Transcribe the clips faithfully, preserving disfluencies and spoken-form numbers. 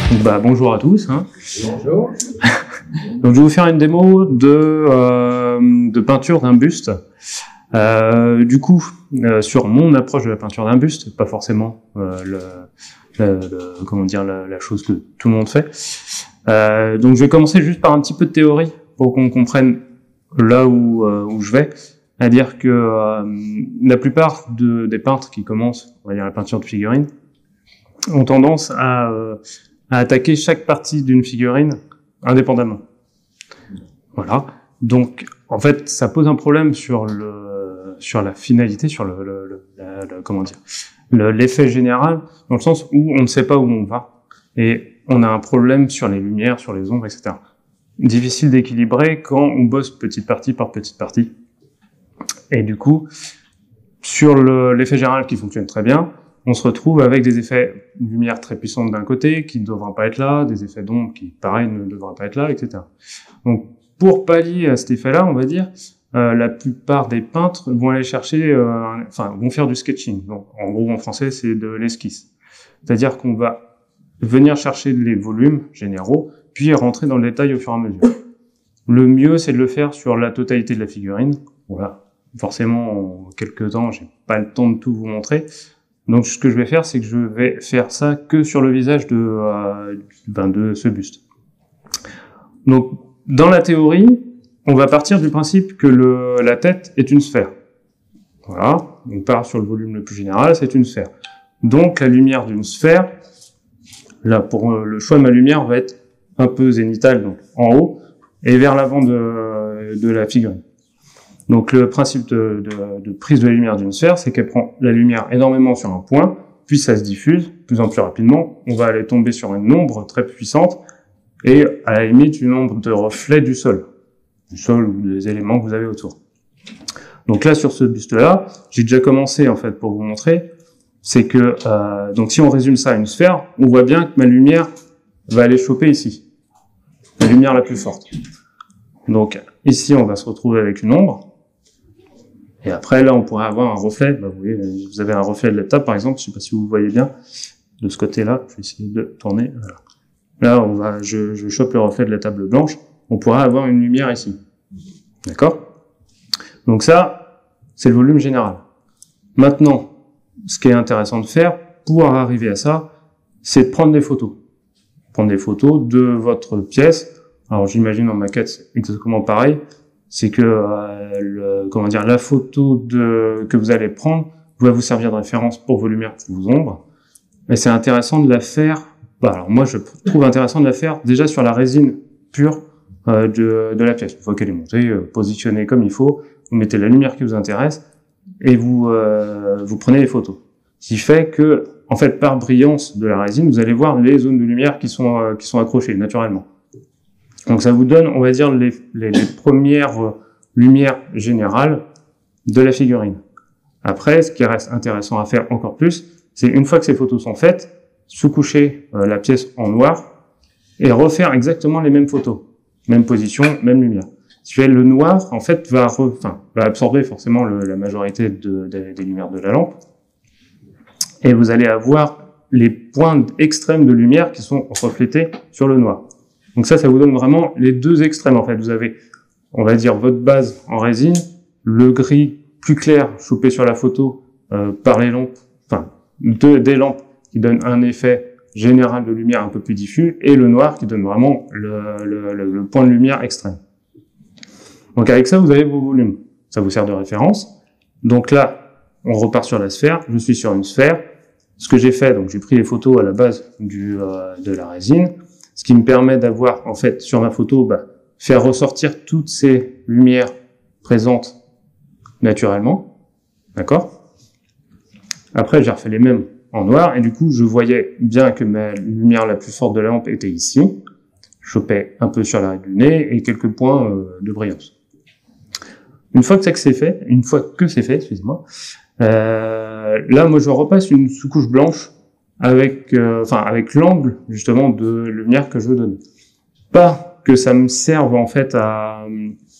Bah, bonjour à tous. Hein. Bonjour. Donc, je vais vous faire une démo de, euh, de peinture d'un buste. Euh, du coup, euh, sur mon approche de la peinture d'un buste, pas forcément euh, le, le, le, comment dire, la, la chose que tout le monde fait. Euh, donc, je vais commencer juste par un petit peu de théorie pour qu'on comprenne là où, euh, où je vais. C'est-à-dire que euh, la plupart de, des peintres qui commencent, on va dire la peinture de figurines, ont tendance à, euh, à attaquer chaque partie d'une figurine indépendamment. Voilà. Donc, en fait, ça pose un problème sur le, sur la finalité, sur le, le, le, la, le comment dire, le, l'effet général, dans le sens où on ne sait pas où on va et on a un problème sur les lumières, sur les ombres, et cetera. Difficile d'équilibrer quand on bosse petite partie par petite partie. Et du coup, sur le, l'effet général qui fonctionne très bien, on se retrouve avec des effets de lumière très puissants d'un côté, qui ne devraient pas être là, des effets d'ombre qui, pareil, ne devraient pas être là, et cetera. Donc, pour pallier à cet effet-là, on va dire, euh, la plupart des peintres vont aller chercher, euh, enfin, vont faire du sketching. Donc, en gros, en français, c'est de l'esquisse. C'est-à-dire qu'on va venir chercher les volumes généraux, puis rentrer dans le détail au fur et à mesure. Le mieux, c'est de le faire sur la totalité de la figurine. Voilà. Forcément, en quelques temps, j'ai pas le temps de tout vous montrer. Donc, ce que je vais faire, c'est que je vais faire ça que sur le visage de, euh, ben de ce buste. Donc, dans la théorie, on va partir du principe que le, la tête est une sphère. Voilà. On part sur le volume le plus général, c'est une sphère. Donc, la lumière d'une sphère, là, pour euh, le choix de ma lumière, va être un peu zénithale, donc en haut, et vers l'avant de, de la figurine. Donc le principe de, de, de prise de la lumière d'une sphère, c'est qu'elle prend la lumière énormément sur un point, puis ça se diffuse de plus en plus rapidement, on va aller tomber sur une ombre très puissante, et à la limite une ombre de reflet du sol, du sol ou des éléments que vous avez autour. Donc là, sur ce buste-là, j'ai déjà commencé en fait pour vous montrer, c'est que euh, donc si on résume ça à une sphère, on voit bien que ma lumière va aller choper ici, la lumière la plus forte. Donc ici, on va se retrouver avec une ombre. Et après, là, on pourrait avoir un reflet. Bah, vous voyez, vous avez un reflet de la table, par exemple. Je sais pas si vous voyez bien. De ce côté-là, je vais essayer de tourner. Voilà. Là, on va, je, je chope le reflet de la table blanche. On pourra avoir une lumière ici. D'accord? Donc ça, c'est le volume général. Maintenant, ce qui est intéressant de faire, pour arriver à ça, c'est de prendre des photos. Prendre des photos de votre pièce. Alors, j'imagine en maquette, c'est exactement pareil. C'est que euh, le, comment dire, la photo de, que vous allez prendre va vous servir de référence pour vos lumières, pour vos ombres. Mais c'est intéressant de la faire. Bah, alors moi, je trouve intéressant de la faire déjà sur la résine pure euh, de, de la pièce. Une fois qu'elle est montée, euh, positionnée comme il faut, vous mettez la lumière qui vous intéresse et vous euh, vous prenez les photos. Ce qui fait que, en fait, par brillance de la résine, vous allez voir les zones de lumière qui sont euh, qui sont accrochées naturellement. Donc ça vous donne, on va dire, les, les, les premières euh, lumières générales de la figurine. Après, ce qui reste intéressant à faire encore plus, c'est une fois que ces photos sont faites, sous-coucher euh, la pièce en noir et refaire exactement les mêmes photos. Même position, même lumière. Ce qui fait le noir, en fait, va, re, enfin, va absorber forcément le, la majorité de, de, des lumières de la lampe. Et vous allez avoir les points extrêmes de lumière qui sont reflétés sur le noir. Donc ça, ça vous donne vraiment les deux extrêmes, en fait. Vous avez, on va dire, votre base en résine, le gris plus clair chopé sur la photo euh, par les lampes, enfin, de, des lampes qui donnent un effet général de lumière un peu plus diffus, et le noir qui donne vraiment le, le, le, le point de lumière extrême. Donc avec ça, vous avez vos volumes. Ça vous sert de référence. Donc là, on repart sur la sphère. Je suis sur une sphère. Ce que j'ai fait, donc j'ai pris les photos à la base du, euh, de la résine. Ce qui me permet d'avoir, en fait, sur ma photo, bah, faire ressortir toutes ces lumières présentes naturellement. D'accord? Après, j'ai refait les mêmes en noir, et du coup, je voyais bien que ma lumière la plus forte de la lampe était ici. Je chopais un peu sur l'arrêt du nez, et quelques points euh, de brillance. Une fois que c'est fait, une fois que c'est fait, excusez-moi, euh, là, moi, je repasse une sous-couche blanche avec, euh, enfin, avec l'angle, justement, de lumière que je veux donner. Pas que ça me serve, en fait, à,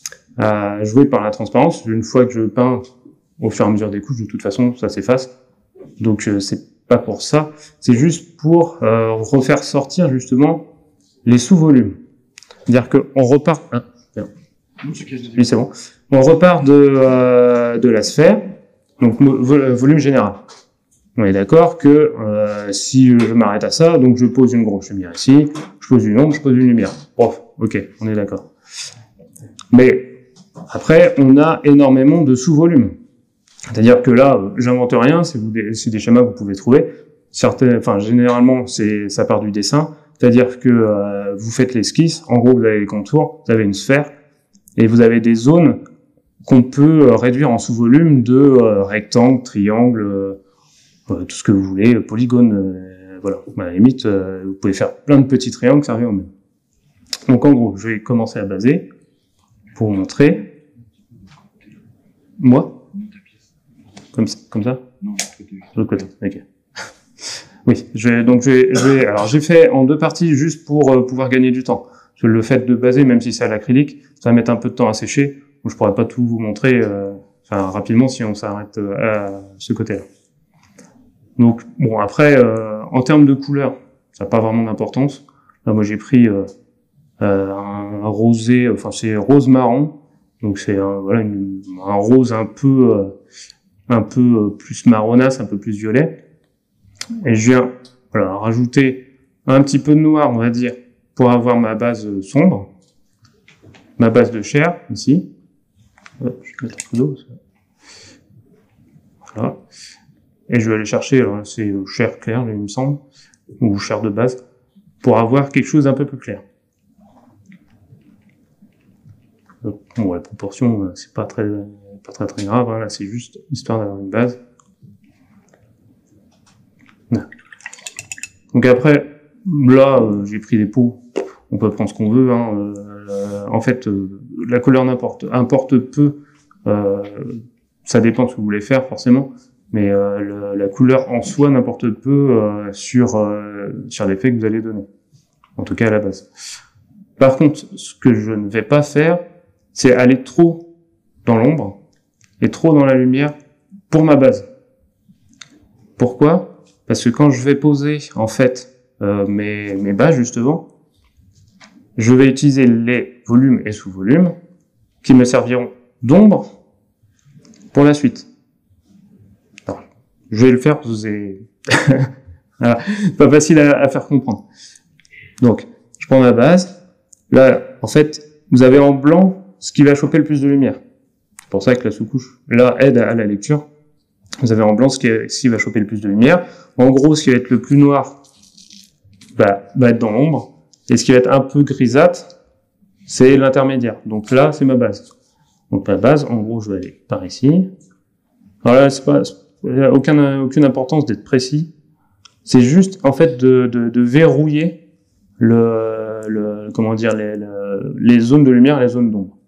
à jouer par la transparence. Une fois que je peins au fur et à mesure des couches, de toute façon, ça s'efface. Donc euh, c'est pas pour ça, c'est juste pour euh, refaire sortir justement les sous-volumes. C'est-à-dire qu'on repart... Hein, oui, c'est bon. On repart de, euh, de la sphère, donc vo volume général. On est d'accord que euh, si je m'arrête à ça, donc je pose une grosse lumière ici, je pose une ombre, je pose une lumière. Bon, ok, on est d'accord. Mais après, on a énormément de sous-volumes. C'est-à-dire que là, j'invente rien, c'est des, des schémas que vous pouvez trouver. Certains, enfin, généralement, c'est ça part du dessin. C'est-à-dire que euh, vous faites l'esquisse, en gros, vous avez les contours, vous avez une sphère, et vous avez des zones qu'on peut réduire en sous-volume de euh, rectangles, triangles, euh, tout ce que vous voulez, polygones, euh, voilà. À la limite, euh, vous pouvez faire plein de petits triangles, ça revient au même. Donc en gros, je vais commencer à baser pour vous montrer. Moi Comme ça, comme ça Non, de l'autre côté. Ok. Oui, je vais, donc je vais, je vais, alors j'ai fait en deux parties juste pour euh, pouvoir gagner du temps. Parce que le fait de baser, même si c'est à l'acrylique, ça va mettre un peu de temps à sécher. Donc je pourrais pas tout vous montrer, euh, enfin rapidement si on s'arrête euh, à ce côté-là. Donc bon, après, euh, en termes de couleur, ça n'a pas vraiment d'importance. Là, moi j'ai pris euh, euh, un rosé, enfin c'est rose marron, donc c'est un, voilà une, un rose un peu euh, un peu plus marronasse, un peu plus violet. Et je viens voilà, rajouter un petit peu de noir, on va dire, pour avoir ma base sombre, ma base de chair, ici. Hop, je vais mettre un peu d'eau. Voilà. Et je vais aller chercher, alors c'est chair claire, il me semble, ou chair de base, pour avoir quelque chose d'un peu plus clair. Bon, la proportion, c'est pas très, pas très très grave, hein, là c'est juste histoire d'avoir une base. Là. Donc après, là, euh, j'ai pris des pots, on peut prendre ce qu'on veut, hein, euh, en fait, euh, la couleur n'importe, importe peu, euh, ça dépend de ce que vous voulez faire forcément, mais euh, le, la couleur en soi n'importe peu euh, sur, euh, sur l'effet que vous allez donner, en tout cas à la base. Par contre, ce que je ne vais pas faire, c'est aller trop dans l'ombre et trop dans la lumière pour ma base. Pourquoi ? Parce que quand je vais poser en fait euh, mes, mes bases justement, je vais utiliser les volumes et sous-volumes qui me serviront d'ombre pour la suite. Alors, je vais le faire, c'est voilà, pas facile à, à faire comprendre. Donc, je prends ma base. Là, en fait, vous avez en blanc ce qui va choper le plus de lumière. C'est pour ça que la sous-couche, là, aide à, à la lecture. Vous avez en blanc ce qui, est, ce qui va choper le plus de lumière. En gros, ce qui va être le plus noir bah, va être dans l'ombre. Et ce qui va être un peu grisâtre, c'est l'intermédiaire. Donc là, c'est ma base. Donc ma base, en gros, je vais aller par ici. Alors là, c'est pas, il n'y a aucun, aucune importance d'être précis. C'est juste, en fait, de, de, de verrouiller le, le, comment dire, les, le, les zones de lumière et les zones d'ombre.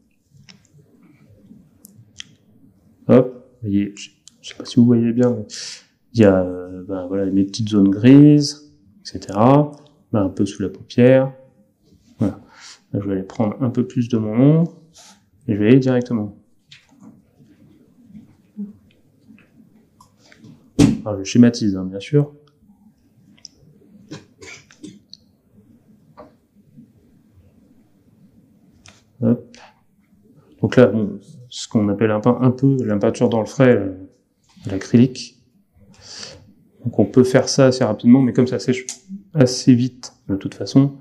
Hop, vous voyez, je ne sais pas si vous voyez bien, mais il y a euh, ben, voilà, mes petites zones grises, et cetera. Ben, un peu sous la paupière. Voilà. Là, je vais aller prendre un peu plus de mon ombre et je vais aller directement. Alors, je schématise, hein, bien sûr. Hop. Donc là, bon, ce qu'on appelle un peu, un peu la peinture dans le frais, euh, l'acrylique. Donc on peut faire ça assez rapidement, mais comme ça sèche assez vite, de toute façon,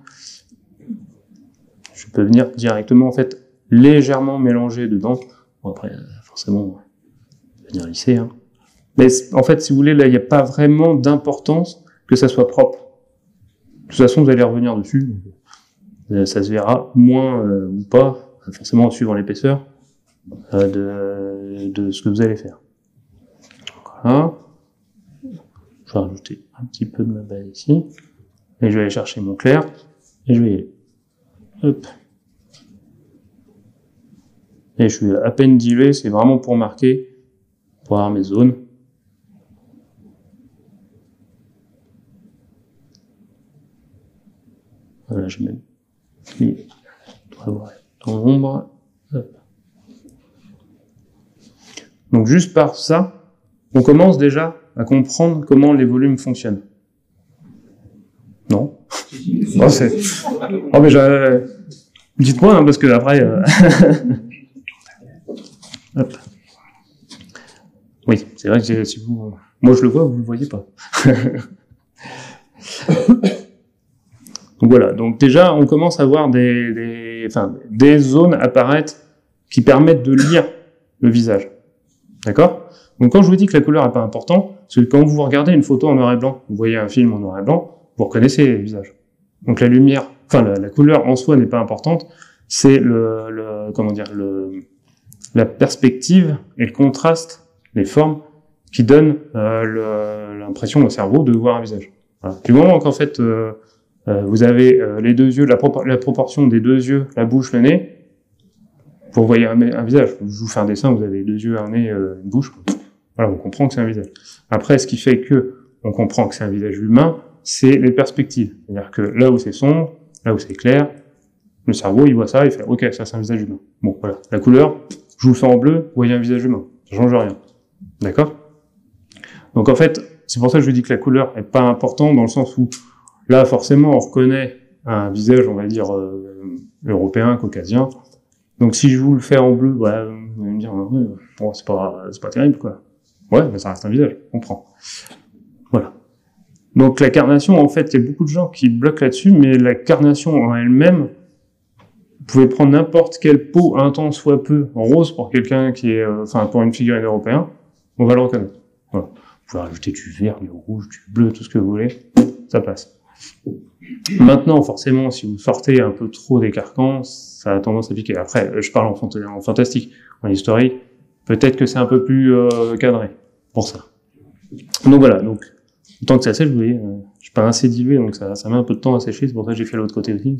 je peux venir directement, en fait, légèrement mélanger dedans. Bon, après, forcément, venir lisser, hein. Mais en fait, si vous voulez, là, il n'y a pas vraiment d'importance que ça soit propre. De toute façon, vous allez revenir dessus. Ça se verra moins euh, ou pas, forcément suivant l'épaisseur euh, de, de ce que vous allez faire. Voilà. Je vais rajouter un petit peu de ma base ici. Et je vais aller chercher mon clair. Et je vais y aller. Hop. Et je suis à peine dilué, c'est vraiment pour marquer, pour avoir mes zones. Voilà, je mets mis dans l'ombre. Donc juste par ça, on commence déjà à comprendre comment les volumes fonctionnent. Non? Non, c'est... Oh, mais j'ai... Dites-moi, hein, parce que après... Euh... Hop. Oui, c'est vrai que si vous... Moi, je le vois, vous le voyez pas. Donc voilà, donc déjà, on commence à voir des, des, enfin, des zones apparaître qui permettent de lire le visage. D'accord? Donc quand je vous dis que la couleur n'est pas importante, c'est que quand vous regardez une photo en noir et blanc, vous voyez un film en noir et blanc, vous reconnaissez le visage. Donc la lumière, enfin la, la couleur en soi n'est pas importante, c'est le, le, comment dire, le, la perspective et le contraste, les formes qui donnent euh, l'impression au cerveau de voir un visage. Voilà. Du moment qu'en fait euh, euh, vous avez euh, les deux yeux, la, propor la proportion des deux yeux, la bouche, le nez, vous voyez un, un visage. Je vous fais un dessin, vous avez deux yeux, un nez, euh, une bouche. Voilà, on comprend que c'est un visage. Après, ce qui fait que on comprend que c'est un visage humain, c'est les perspectives. C'est-à-dire que là où c'est sombre, là où c'est clair, le cerveau, il voit ça, il fait « Ok, ça c'est un visage humain ». Bon, voilà. La couleur, je vous le fais en bleu, vous voyez un visage humain. Ça change rien. D'accord? Donc en fait, c'est pour ça que je dis que la couleur est pas importante, dans le sens où, là, forcément, on reconnaît un visage, on va dire, euh, européen, caucasien. Donc si je vous le fais en bleu, voilà, vous allez me dire, ouais, bon, c'est pas, c'est pas terrible, quoi. Ouais, mais ça reste un visage, on comprend. Voilà. Donc la carnation, en fait, il y a beaucoup de gens qui bloquent là-dessus, mais la carnation en elle-même, vous pouvez prendre n'importe quelle peau, un temps soit peu, en rose pour quelqu'un qui est, euh, enfin, pour une figurine européenne, on va le reconnaître. Voilà. Vous pouvez rajouter du vert, du rouge, du bleu, tout ce que vous voulez, ça passe. Maintenant, forcément, si vous sortez un peu trop des carcans, ça a tendance à piquer. Après, je parle en, fant en fantastique, en historique, peut-être que c'est un peu plus euh, cadré pour ça. Donc voilà, donc tant que ça sèche, vous voyez, euh, je suis pas assez dilué, donc ça, ça met un peu de temps à sécher, c'est pour ça que j'ai fait l'autre côté aussi.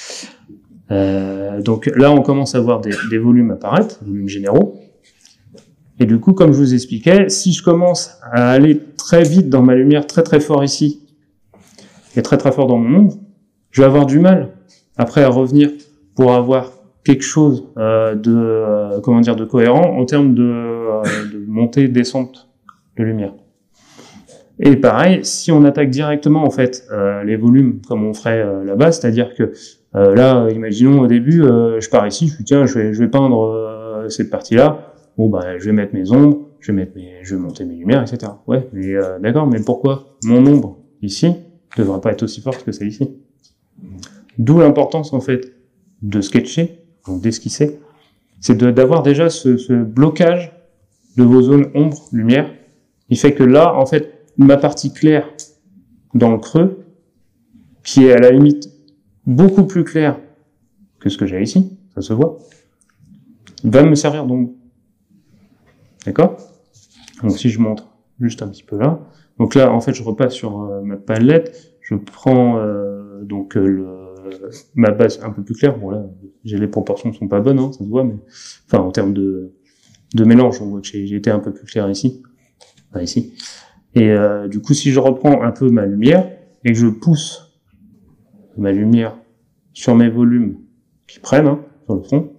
Euh, donc là, on commence à voir des, des volumes apparaître, des volumes généraux. Et du coup, comme je vous expliquais, si je commence à aller très vite dans ma lumière, très très fort ici, et très très fort dans mon ombre, je vais avoir du mal après à revenir pour avoir quelque chose euh, de euh, comment dire de cohérent en termes de, euh, de montée descente de lumière. Et pareil, si on attaque directement en fait euh, les volumes comme on ferait euh, là-bas, c'est-à-dire que euh, là, imaginons au début, euh, je pars ici, je suis tiens, je vais je vais peindre euh, cette partie-là. Bon bah, je vais mettre mes ombres, je vais mettre mes, je vais monter mes lumières, et cetera. Ouais, mais euh, d'accord, mais pourquoi mon ombre ici ne devrait pas être aussi forte que celle ici? D'où l'importance en fait de sketcher, donc d'esquisser, c'est d'avoir déjà ce, ce blocage de vos zones ombre-lumière, qui fait que là, en fait, ma partie claire dans le creux, qui est à la limite beaucoup plus claire que ce que j'ai ici, ça se voit, va me servir d'ombre. D'accord? Donc si je montre juste un petit peu là, donc là, en fait, je repasse sur euh, ma palette, je prends euh, donc euh, le ma base un peu plus claire. Bon là, j'ai les proportions sont pas bonnes, hein, ça se voit, mais enfin en termes de de mélange, on voit que j'ai été un peu plus clair ici, enfin, ici. Et euh, du coup, si je reprends un peu ma lumière et que je pousse ma lumière sur mes volumes qui prennent hein, sur le front,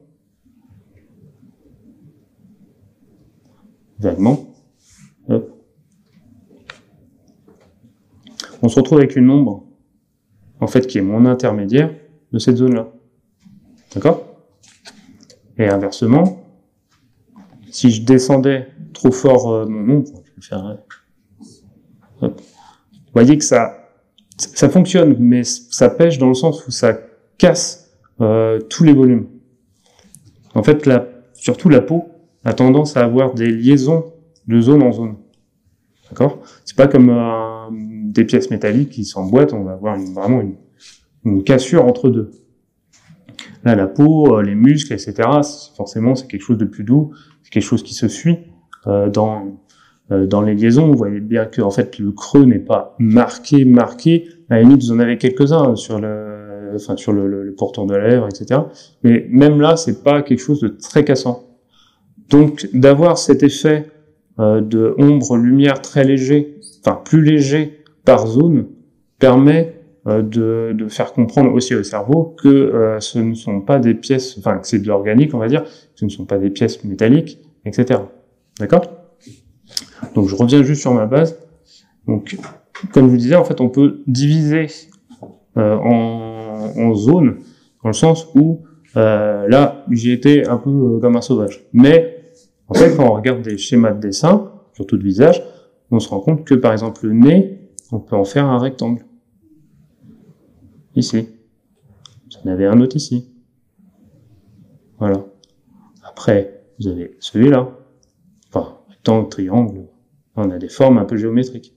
vaguement, hop, on se retrouve avec une ombre en fait, qui est mon intermédiaire de cette zone-là. D'accord? Et inversement, si je descendais trop fort euh, mon ombre, je vais faire... Hop. Vous voyez que ça, ça fonctionne, mais ça pêche dans le sens où ça casse euh, tous les volumes. En fait, la, surtout la peau a tendance à avoir des liaisons de zone en zone. D'accord? C'est pas comme euh, des pièces métalliques qui s'emboîtent, on va avoir une, vraiment une, une cassure entre deux. Là, la peau, euh, les muscles, et cetera, forcément, c'est quelque chose de plus doux, c'est quelque chose qui se suit euh, dans euh, dans les liaisons. Vous voyez bien que en fait le creux n'est pas marqué, marqué. À la limite, vous en avez quelques-uns sur le, enfin sur le, le, le pourtour de la lèvre, et cetera. Mais même là, c'est pas quelque chose de très cassant. Donc, d'avoir cet effet euh, de ombre-lumière très léger, enfin plus léger par zone, permet euh, de, de faire comprendre aussi au cerveau que euh, ce ne sont pas des pièces, enfin que c'est de l'organique, on va dire, ce ne sont pas des pièces métalliques, et cetera. D'accord? Donc je reviens juste sur ma base. Donc, comme je vous disais, en fait, on peut diviser euh, en, en zones, dans le sens où euh, là, j'y étais un peu euh, comme un sauvage. Mais, en fait, quand on regarde des schémas de dessin, surtout de visage, on se rend compte que, par exemple, le nez, on peut en faire un rectangle. Ici. J'en avais un autre ici. Voilà. Après, vous avez celui-là. Enfin, rectangle, triangle. On a des formes un peu géométriques.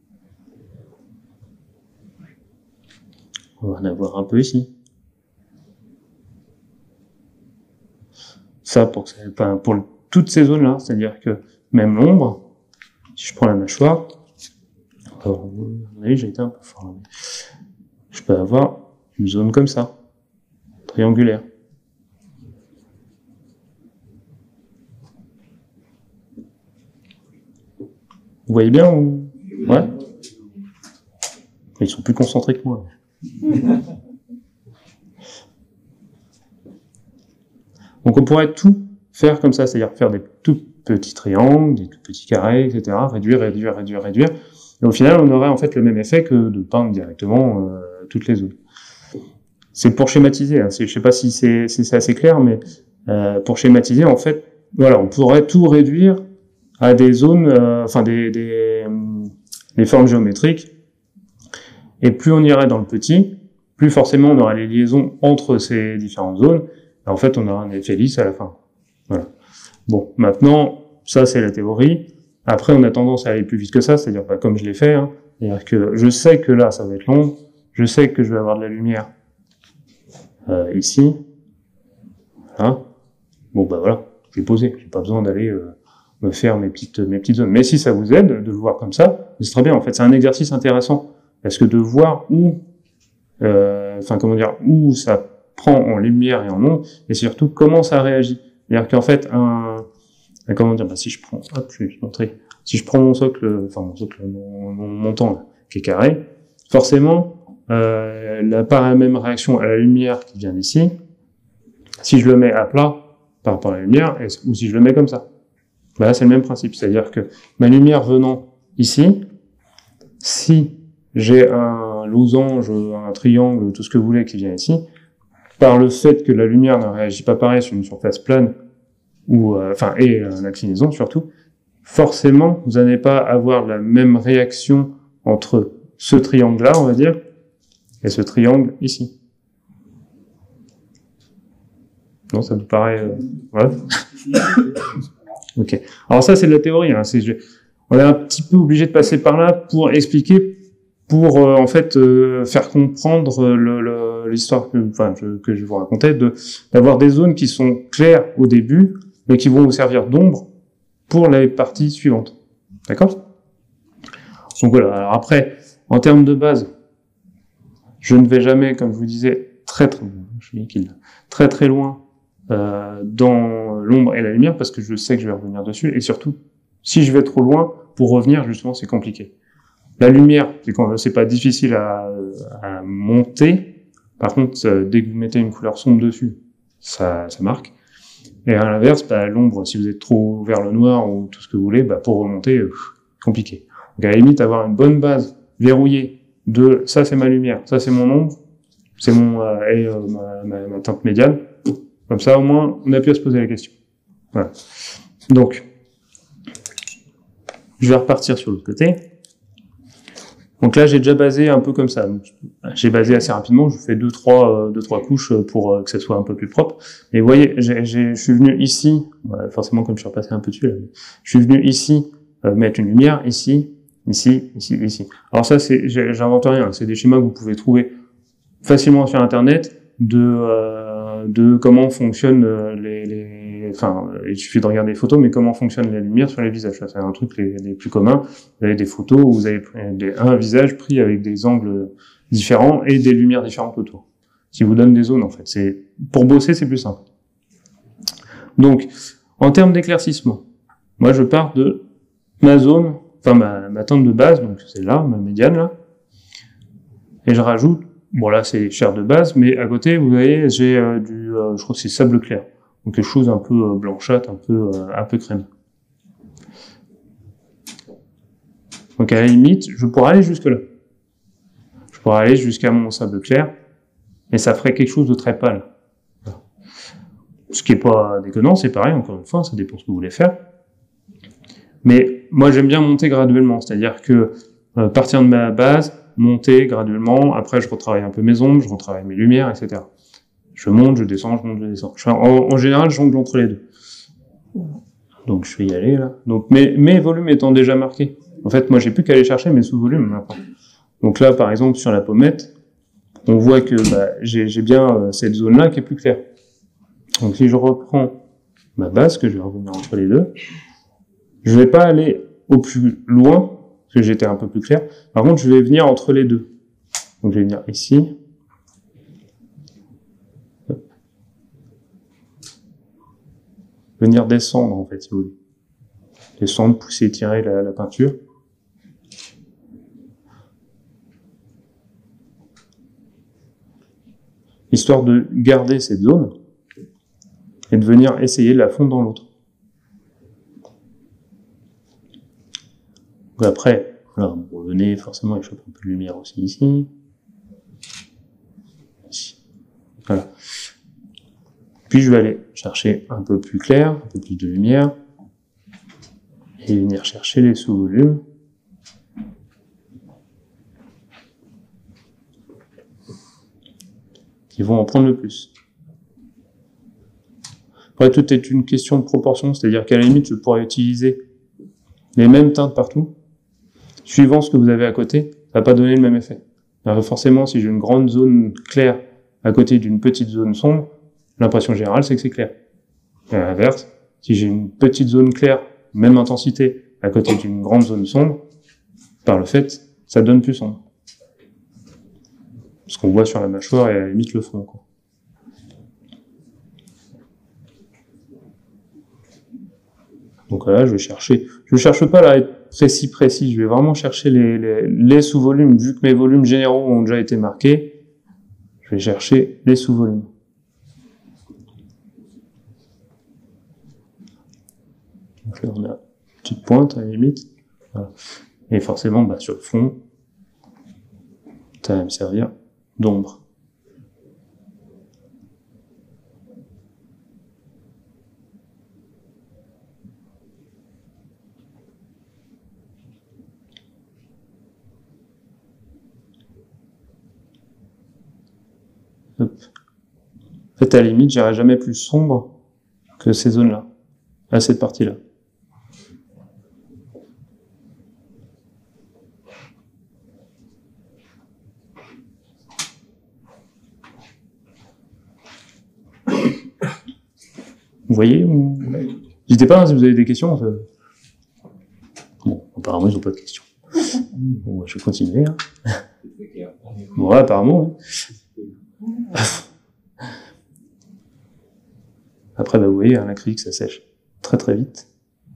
On va en avoir un peu ici. Ça, pour, que ça, enfin, pour toutes ces zones-là, c'est-à-dire que même l'ombre, si je prends la mâchoire, alors, vous voyez, j'ai été un peu fort là. Je peux avoir une zone comme ça, triangulaire. Vous voyez bien ou... Ouais. Ils sont plus concentrés que moi. Donc on pourrait tout faire comme ça, c'est-à-dire faire des tout petits triangles, des tout petits carrés, et cetera. Réduire, réduire, réduire, réduire. Et au final, on aurait en fait le même effet que de peindre directement euh, toutes les zones. C'est pour schématiser. Hein. Je sais pas si c'est si assez clair, mais euh, pour schématiser, en fait, voilà, on pourrait tout réduire à des zones, euh, enfin des, des, des formes géométriques. Et plus on irait dans le petit, plus forcément on aura les liaisons entre ces différentes zones. Et en fait, on aura un effet lisse à la fin. Voilà. Bon, maintenant, ça c'est la théorie. Après, on a tendance à aller plus vite que ça, c'est-à-dire bah, comme je l'ai fait. Hein, c'est-à-dire que je sais que là, ça va être long. Je sais que je vais avoir de la lumière euh, ici. Voilà. Bon, bah voilà, je vais poser. J'ai pas besoin d'aller euh, me faire mes petites, mes petites zones. Mais si ça vous aide de le voir comme ça, c'est très bien. En fait, c'est un exercice intéressant. Parce que de voir où, euh, enfin comment dire, où ça prend en lumière et en ombre, et surtout comment ça réagit. C'est-à-dire qu'en fait, un, un, comment dire, bah, si je prends, hop, je vais vous montrer, si je prends mon socle, enfin mon socle, mon, mon montant là, qui est carré, forcément, euh, il n'a pas la même réaction à la lumière qui vient d'ici, si je le mets à plat par rapport à la lumière, et, ou si je le mets comme ça. Bah là, c'est le même principe, c'est-à-dire que ma lumière venant ici, si j'ai un losange, un triangle, tout ce que vous voulez qui vient ici, par le fait que la lumière ne réagit pas pareil sur une surface plane, ou euh, enfin et euh, l'inclinaison surtout, forcément vous n'allez pas avoir la même réaction entre ce triangle-là, on va dire, et ce triangle ici. Non, ça vous paraît... Euh, voilà. Ok. Alors ça, c'est de la théorie. Hein. C'est, je, on est un petit peu obligé de passer par là pour expliquer, pour euh, en fait euh, faire comprendre le, le, l'histoire que, enfin, je, que je vous racontais, de, d'avoir des zones qui sont claires au début, mais qui vont vous servir d'ombre pour les parties suivantes. D'accord ? Donc voilà. Alors après, en termes de base, je ne vais jamais, comme je vous disais, très très, je dis qu'il, très très loin euh, dans l'ombre et la lumière, parce que je sais que je vais revenir dessus, et surtout, si je vais trop loin, pour revenir, justement, c'est compliqué. La lumière, c'est, quand, c'est pas difficile à, à monter, par contre, dès que vous mettez une couleur sombre dessus, ça, ça marque. Et à l'inverse, bah, l'ombre, si vous êtes trop vers le noir ou tout ce que vous voulez, bah, pour remonter, euh, compliqué. Donc à la limite, avoir une bonne base verrouillée de ça c'est ma lumière, ça c'est mon ombre, c'est mon euh, et euh, ma, ma, ma teinte médiane. Comme ça, au moins, on a pu à se poser la question. Voilà. Donc, je vais repartir sur l'autre côté. Donc là, j'ai déjà basé un peu comme ça. Donc, j'ai basé assez rapidement. Je fais deux, trois, euh, deux, trois couches pour euh, que ça soit un peu plus propre. Et vous voyez, j'ai, j'ai, je suis venu ici, ouais, forcément comme je suis repassé un peu dessus, là, je suis venu ici euh, mettre une lumière ici, ici, ici, ici. Alors ça, c'est, j'invente rien. C'est des schémas que vous pouvez trouver facilement sur Internet de euh, de comment fonctionnent les, les, enfin, il suffit de regarder les photos, mais comment fonctionne la lumière sur les visages. Ça, c'est un truc les, les plus communs. Vous avez des photos où vous avez des, un visage pris avec des angles différents et des lumières différentes autour. Qui vous donne des zones, en fait. C'est, pour bosser, c'est plus simple. Donc, en termes d'éclaircissement, moi, je pars de ma zone, enfin, ma, ma teinte de base, donc c'est là, ma médiane, là. Et je rajoute, bon là c'est chair de base, mais à côté vous voyez j'ai euh, du, euh, je crois que c'est sable clair, donc quelque chose un peu euh, blanchâtre, un peu euh, un peu crème. Donc à la limite, je pourrais aller jusque-là. Je pourrais aller jusqu'à mon sable clair, mais ça ferait quelque chose de très pâle. Ce qui est pas déconnant, c'est pareil, encore une fois, ça dépend ce que vous voulez faire. Mais moi, j'aime bien monter graduellement, c'est-à-dire que euh, partir de ma base, monter graduellement, après je retravaille un peu mes ombres, je retravaille mes lumières, et cetera. Je monte, je descends, je monte, je descends. Je, en, en général, je jongle entre les deux. Donc je vais y aller là. Donc mes, mes volumes étant déjà marqués, en fait, moi j'ai plus qu'à aller chercher mes sous-volumes maintenant. Donc là, par exemple, sur la pommette, on voit que bah, j'ai bien euh, cette zone-là qui est plus claire. Donc si je reprends ma base, que je vais revenir entre les deux, je vais pas aller au plus loin, parce que j'étais un peu plus clair. Par contre, je vais venir entre les deux. Donc je vais venir ici. Venir descendre, en fait, si vous voulez. Descendre, pousser, tirer la, la peinture. Histoire de garder cette zone et de venir essayer de la fondre dans l'autre. Après, voilà, vous revenez, forcément, il chope un peu de lumière aussi ici. Ici. Voilà. Puis je vais aller chercher un peu plus clair, un peu plus de lumière, et venir chercher les sous-volumes. Qui vont en prendre le plus. Après, tout est une question de proportion, c'est-à-dire qu'à la limite, je pourrais utiliser les mêmes teintes partout, suivant ce que vous avez à côté, ça va pas donner le même effet. Alors forcément, si j'ai une grande zone claire à côté d'une petite zone sombre, l'impression générale, c'est que c'est clair. Et à l'inverse, si j'ai une petite zone claire, même intensité, à côté d'une grande zone sombre, par le fait, ça donne plus sombre. Ce qu'on voit sur la mâchoire et à la limite le fond, quoi. Donc là, je vais chercher, je ne cherche pas à être précis précis, je vais vraiment chercher les, les, les sous-volumes, vu que mes volumes généraux ont déjà été marqués, je vais chercher les sous-volumes. Donc là, on a une petite pointe à la limite. Voilà. Et forcément, bah, sur le fond, ça va me servir d'ombre. Hop. En fait, à la limite, j'irai jamais plus sombre que ces zones-là, à cette partie-là. Vous voyez ou... N'hésitez pas hein, si vous avez des questions. Ça... Bon, apparemment, ils n'ont pas de questions. Bon, je vais continuer. Hein. Bon, ouais, apparemment. Hein. Après, bah, vous voyez, hein, l'acrylique, ça sèche très très vite.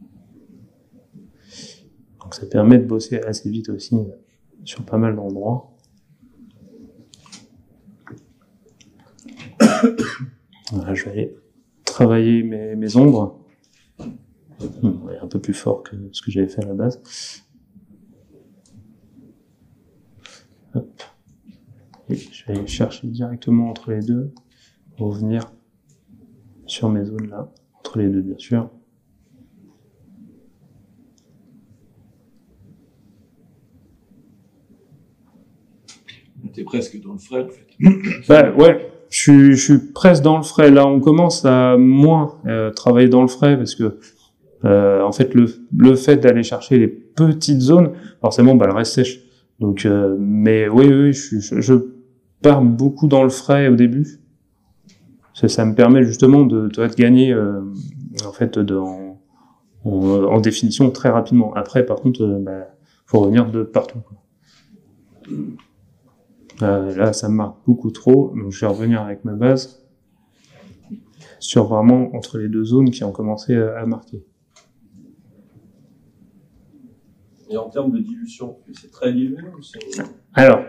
Donc ça permet de bosser assez vite aussi sur pas mal d'endroits. Voilà, je vais aller travailler mes, mes ombres. Hum, ouais, un peu plus fort que ce que j'avais fait à la base. Hop. Et je vais aller chercher directement entre les deux, revenir sur mes zones là, entre les deux bien sûr. T'es presque dans le frais en fait. Bah ouais, je suis, je suis presque dans le frais. Là, on commence à moins euh, travailler dans le frais parce que euh, en fait le, le fait d'aller chercher les petites zones, forcément, bah, le reste sèche. Donc, euh, mais oui, oui, je, je, je pars beaucoup dans le frais au début. Ça, ça me permet justement de, de, de gagner euh, en fait de, en, en, en définition très rapidement. Après, par contre, euh, bah, faut revenir de partout, quoi. Euh, là, ça me marque beaucoup trop, donc je vais revenir avec ma base sur vraiment entre les deux zones qui ont commencé à, à marquer. Et en termes de dilution, c'est très dilué ou c'est... Alors,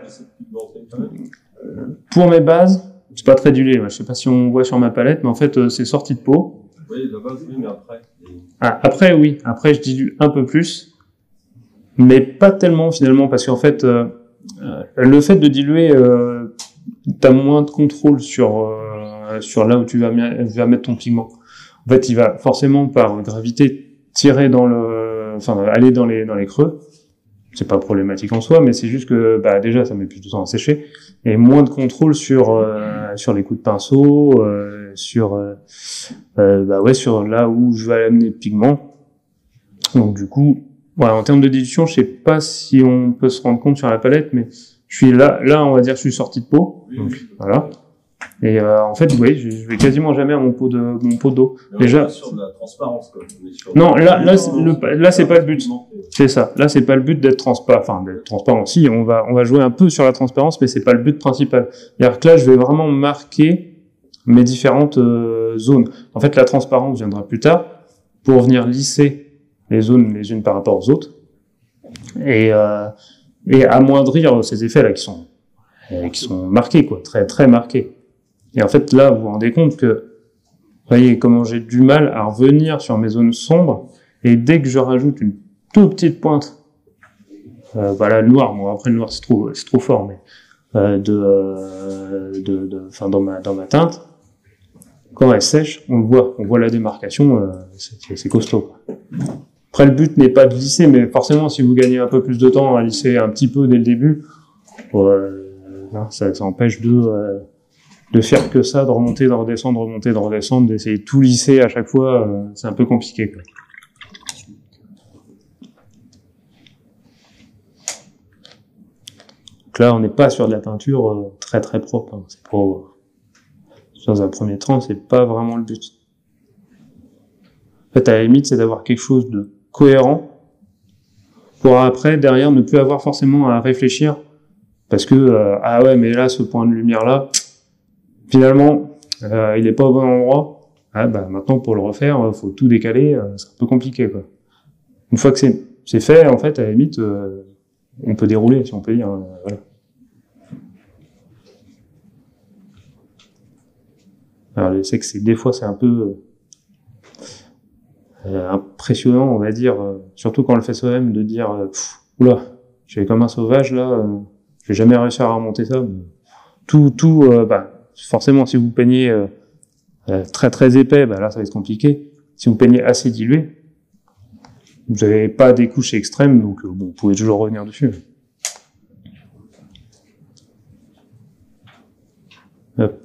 pour mes bases, c'est pas très dilué. Je sais pas si on voit sur ma palette, mais en fait, c'est sorti de pot. Oui, la base, oui, mais après. Ah, après, oui. Après, je dilue un peu plus. mais pas tellement finalement, parce qu'en fait, euh, le fait de diluer, euh, t'as moins de contrôle sur euh, sur là où tu vas, vas mettre ton pigment. En fait, il va forcément par gravité tirer dans le, enfin aller dans les dans les creux. C'est pas problématique en soi, mais c'est juste que bah déjà ça met plus de temps à sécher et moins de contrôle sur euh, sur les coups de pinceau, euh, sur euh, euh, bah ouais sur là où je vais amener le pigment. Donc du coup, voilà, en termes de dilution, je sais pas si on peut se rendre compte sur la palette, mais je suis là, là on va dire je suis sorti de pot, Oui, donc oui. voilà. Et euh, en fait, vous voyez, je, je vais quasiment jamais à mon pot de mon pot d'eau. Mais on Déjà. est pas sur de la transparence, quoi. On est sur Non, de- là, là, c'est le- là, c'est pas le but. Pigmenté. C'est ça. Là, c'est pas le but d'être transparent. Enfin, d'être transparent. Si, on va, on va jouer un peu sur la transparence, mais c'est pas le but principal. C'est-à-dire que là, je vais vraiment marquer mes différentes euh, zones. En fait, la transparence viendra plus tard pour venir lisser les zones les unes par rapport aux autres et euh, et amoindrir ces effets-là qui sont euh, qui sont marqués, quoi, très très marqués. Et en fait, là, vous vous rendez compte que, vous voyez comment j'ai du mal à revenir sur mes zones sombres, et dès que je rajoute une toute petite pointe, euh, voilà, le noir, bon après le noir c'est trop, c'est trop fort, mais euh, de, euh, de, de, enfin dans ma, dans ma teinte, quand elle sèche, on le voit, on voit la démarcation, euh, c'est, c'est costaud, quoi. Après, le but n'est pas de lisser, mais forcément, si vous gagnez un peu plus de temps à lisser un petit peu dès le début, euh, ça, ça empêche de euh, de faire que ça, de remonter, de redescendre, de remonter, de redescendre, d'essayer de tout lisser à chaque fois, euh, c'est un peu compliqué, quoi. Donc là, on n'est pas sur de la peinture euh, très très propre, hein. C'est pour, dans un premier temps, c'est pas vraiment le but. En fait, à la limite, c'est d'avoir quelque chose de cohérent pour après, derrière, ne plus avoir forcément à réfléchir parce que, euh, ah ouais, mais là, ce point de lumière-là, finalement, euh, il est pas au bon endroit. Ah bah maintenant pour le refaire, euh, faut tout décaler, euh, c'est un peu compliqué, quoi. Une fois que c'est c'est fait, en fait, à la limite, euh, on peut dérouler, si on peut dire. Euh, voilà. Alors je sais que c'est des fois c'est un peu euh, impressionnant, on va dire, euh, surtout quand on le fait soi-même, de dire euh, pff, oula, je vais comme un sauvage là, euh, je vais jamais réussir à remonter ça. Tout, tout, euh, bah forcément, si vous peignez euh, euh, très très épais, bah là ça va être compliqué. Si vous peignez assez dilué, vous n'avez pas des couches extrêmes, donc euh, bon, vous pouvez toujours revenir dessus. Hop.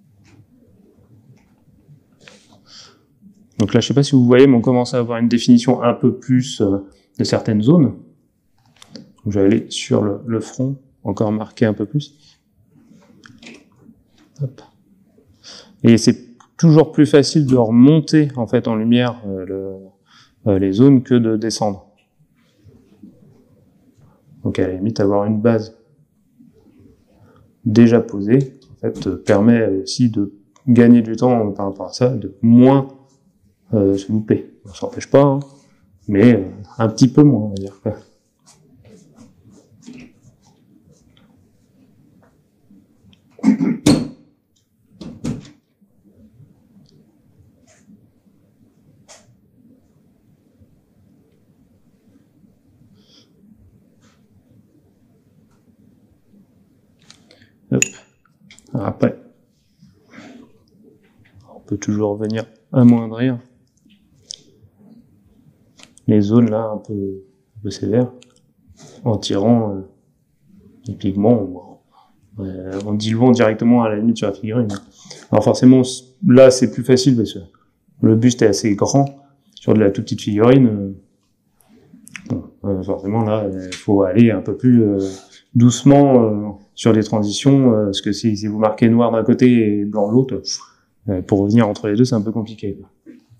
Donc là, je sais pas si vous voyez, mais on commence à avoir une définition un peu plus euh, de certaines zones. Donc je vais aller sur le, le front, encore marquer un peu plus. Hop. Et c'est toujours plus facile de remonter en fait en lumière euh, le, euh, les zones que de descendre. Donc à la limite, avoir une base déjà posée, en fait, euh, permet aussi de gagner du temps euh, par rapport à ça, de moins euh, se louper. On s'empêche pas, hein, mais euh, un petit peu moins, on va dire. Quoi. Hop. Alors après, on peut toujours venir amoindrir les zones là un peu, un peu sévères en tirant euh, les pigments, euh, en diluant directement à la limite sur la figurine. Alors forcément, là c'est plus facile parce que le buste est assez grand sur de la toute petite figurine. Euh, bon, euh, forcément là, il faut aller un peu plus euh, doucement euh, sur les transitions, euh, parce que si, si vous marquez noir d'un côté et blanc de l'autre, euh, pour revenir entre les deux, c'est un peu compliqué, quoi.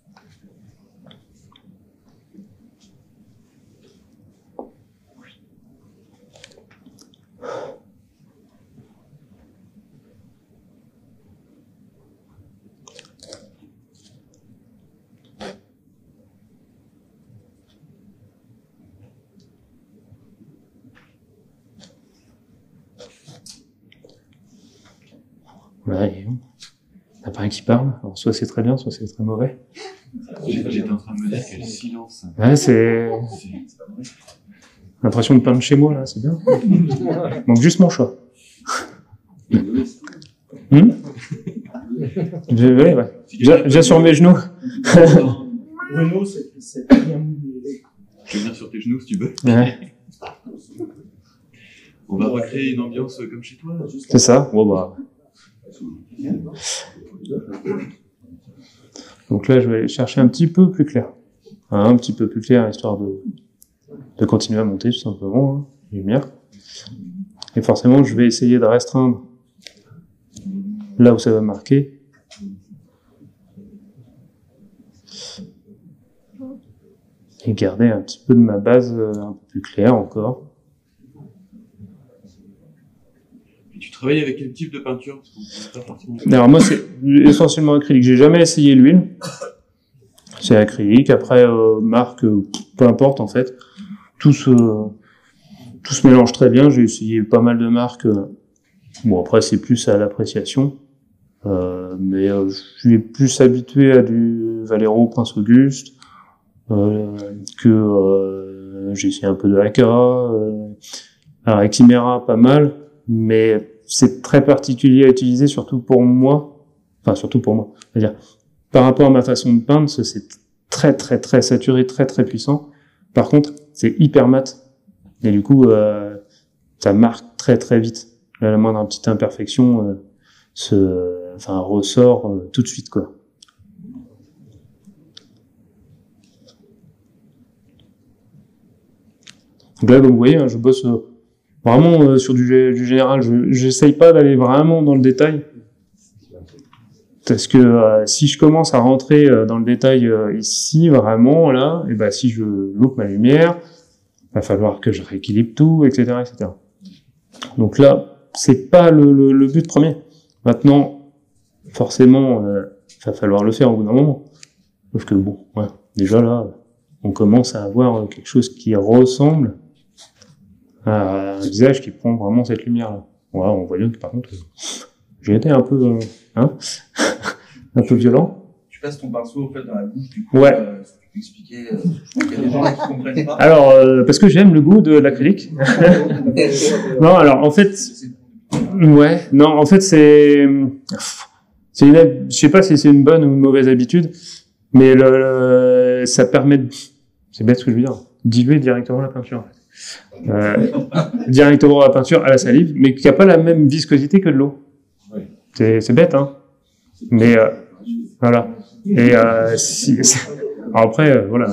Voilà, et bon. Il n'y en a pas un qui parle, alors soit c'est très bien, soit c'est très mauvais. J'étais en train de me dire quel silence. Ouais, c'est... L'impression de peindre chez moi, là, c'est bien. Donc juste mon chat. Hmm je, ouais, ouais. Déjà, déjà sur mes genoux. Bruno, c'est bien mouillé. Je vais venir sur tes genoux si tu veux. Ouais. On va recréer une ambiance comme chez toi. C'est ça. Bon, bah. Donc là, je vais aller chercher un petit peu plus clair. Hein, un petit peu plus clair, histoire de, de continuer à monter, tout simplement. Hein, lumière. Et forcément, je vais essayer de restreindre là où ça va marquer. Et garder un petit peu de ma base un peu plus claire encore. Et tu travailles avec quel type de peinture? Parce qu'on peut pas forcément... Alors moi, c'est essentiellement acrylique. J'ai jamais essayé l'huile. C'est acrylique. Après, euh, marque, euh, peu importe en fait. Tout se, tout se mélange très bien. J'ai essayé pas mal de marques. Bon, après, c'est plus à l'appréciation. Euh, mais euh, je suis plus habitué à du Vallejo, Prince Auguste, euh, que euh, j'ai essayé un peu de Aka, euh, alors Chimera pas mal, mais c'est très particulier à utiliser, surtout pour moi, enfin surtout pour moi, c'est-à-dire par rapport à ma façon de peindre, c'est très très très saturé, très très puissant. Par contre, c'est hyper mat, et du coup, euh, ça marque très très vite. Là, la moindre petite imperfection euh, se, enfin ressort euh, tout de suite quoi. Donc là, comme vous voyez, hein, je bosse euh, vraiment euh, sur du, du général. Je j'essaye pas d'aller vraiment dans le détail, parce que euh, si je commence à rentrer euh, dans le détail euh, ici, vraiment là, et ben si je loupe ma lumière, va falloir que je rééquilibre tout, et cetera, et cetera. Donc là, c'est pas le, le, le but premier. Maintenant, forcément, euh, va falloir le faire au bout d'un moment. Sauf que bon, ouais, déjà là, on commence à avoir quelque chose qui ressemble à un visage qui prend vraiment cette lumière-là. Ouais, on voit bien que par contre, j'ai été un peu, euh, hein, un peu violent. Tu passes ton pinceau en fait dans la bouche du coup. Ouais. Euh, si tu peux expliquer, euh, je pense qu'il y a des gens là qui comprennent pas. Alors, euh, parce que j'aime le goût de l'acrylique. Non, alors en fait, ouais, non, en fait c'est, c'est une, je sais pas si c'est une bonne ou une mauvaise habitude, mais le, le ça permet de, c'est bête ce que je veux dire, diluer directement la peinture. En fait. Euh, directement la peinture à la salive, mais qui a pas la même viscosité que de l'eau. C'est, c'est bête, hein. Mais euh, voilà. Et euh, si, alors après, euh, voilà.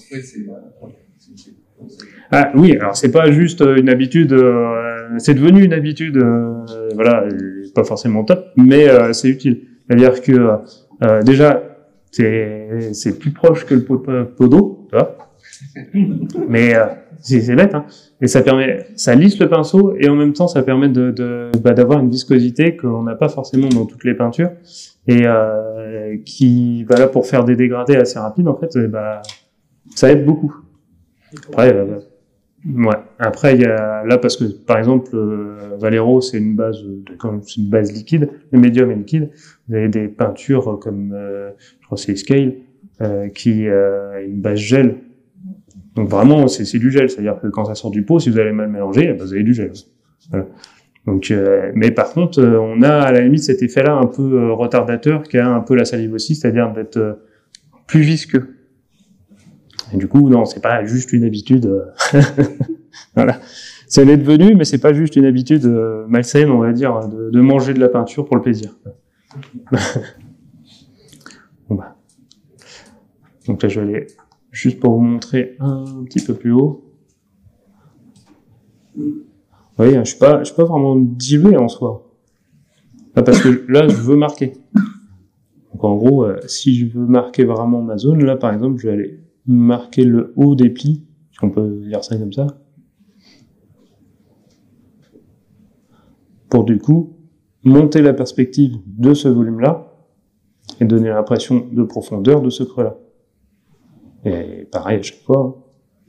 Ah oui, alors c'est pas juste une habitude, euh, c'est devenu une habitude, euh, voilà, pas forcément top, mais euh, c'est utile. C'est-à-dire que euh, déjà, c'est c'est plus proche que le pot, pot d'eau, tu vois. Mais euh, c'est, c'est bête, hein. Et ça permet, ça lisse le pinceau et en même temps ça permet de, de bah, d'avoir une viscosité qu'on n'a pas forcément dans toutes les peintures et euh, qui, bah là pour faire des dégradés assez rapides en fait, bah ça aide beaucoup. Après, euh, ouais. Après il y a là parce que par exemple euh, Vallejo c'est une base, de, c'est une base liquide, le médium est liquide. Vous avez des peintures comme, euh, je crois que c'est Scale euh, qui euh, a une base gel. Donc vraiment, c'est, c'est du gel, c'est-à-dire que quand ça sort du pot, si vous allez mal mélanger, bah, vous avez du gel. Voilà. Donc, euh, mais par contre, euh, on a à la limite cet effet-là un peu euh, retardateur qu'a un peu la salive aussi, c'est-à-dire d'être euh, plus visqueux. Et du coup, non, c'est pas juste une habitude. Euh... voilà, ça l'est devenu, mais c'est pas juste une habitude euh, malsaine, on va dire, de, de manger de la peinture pour le plaisir. Bon bah. Donc là, je vais aller juste pour vous montrer un petit peu plus haut. Vous voyez, je suis pas, je suis pas vraiment dilué en soi. Là, parce que là, je veux marquer. Donc en gros, euh, si je veux marquer vraiment ma zone, là par exemple, je vais aller marquer le haut des plis, si on peut dire ça comme ça. Pour du coup, monter la perspective de ce volume-là et donner l'impression de profondeur de ce creux-là. Et pareil à chaque fois.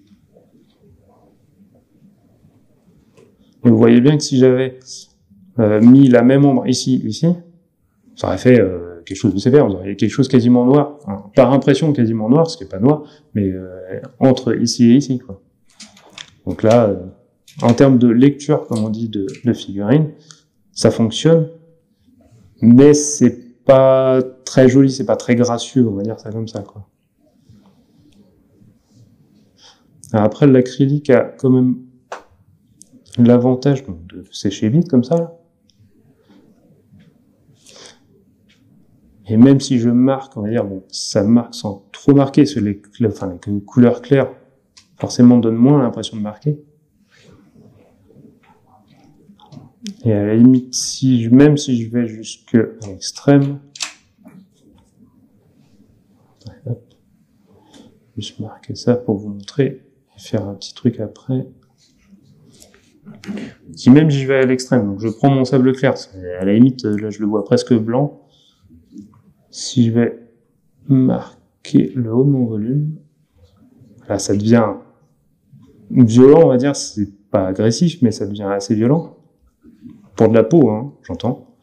Et vous voyez bien que si j'avais euh, mis la même ombre ici, ici, ça aurait fait euh, quelque chose de sévère. Vous auriez quelque chose quasiment noir. Enfin, par impression quasiment noir, ce qui n'est pas noir, mais euh, entre ici et ici, quoi. Donc là, euh, en termes de lecture, comme on dit, de, de figurines, ça fonctionne, mais c'est pas très joli, c'est pas très gracieux, on va dire ça comme ça, quoi. Alors après, l'acrylique a quand même l'avantage de sécher vite, comme ça, là. Et même si je marque, on va dire, bon, ça marque sans trop marquer, parce que les, enfin, les couleurs claires, forcément, donnent moins l'impression de marquer. Et à la limite, si, même si je vais jusqu'à l'extrême, hop, juste marquer ça pour vous montrer, et faire un petit truc après. Si même j'y vais à l'extrême, donc je prends mon sable clair, à la limite, là je le vois presque blanc. Si je vais marquer le haut de mon volume, là ça devient violent, on va dire, c'est pas agressif, mais ça devient assez violent. Pour de la peau, hein, j'entends.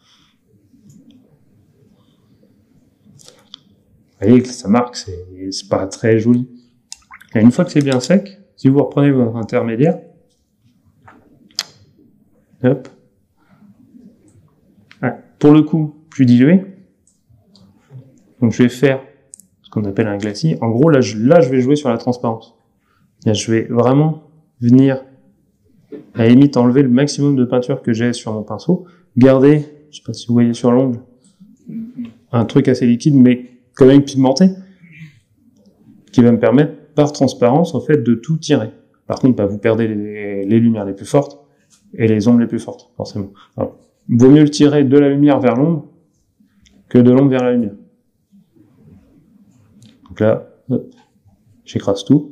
Vous voyez que ça marque, c'est, c'est pas très joli. Et une fois que c'est bien sec, si vous reprenez votre intermédiaire, hop, ah, pour le coup, plus dilué, donc je vais faire ce qu'on appelle un glacis. En gros, là je, là, je vais jouer sur la transparence. Là, je vais vraiment venir, à la limite, enlever le maximum de peinture que j'ai sur mon pinceau, garder, je sais pas si vous voyez sur l'ongle, un truc assez liquide, mais quand même pigmenté, qui va me permettre, par transparence, en fait, de tout tirer. Par contre, bah, vous perdez les, les lumières les plus fortes et les ombres les plus fortes, forcément. Alors, vaut mieux le tirer de la lumière vers l'ombre que de l'ombre vers la lumière. Donc là, hop, j'écrase tout.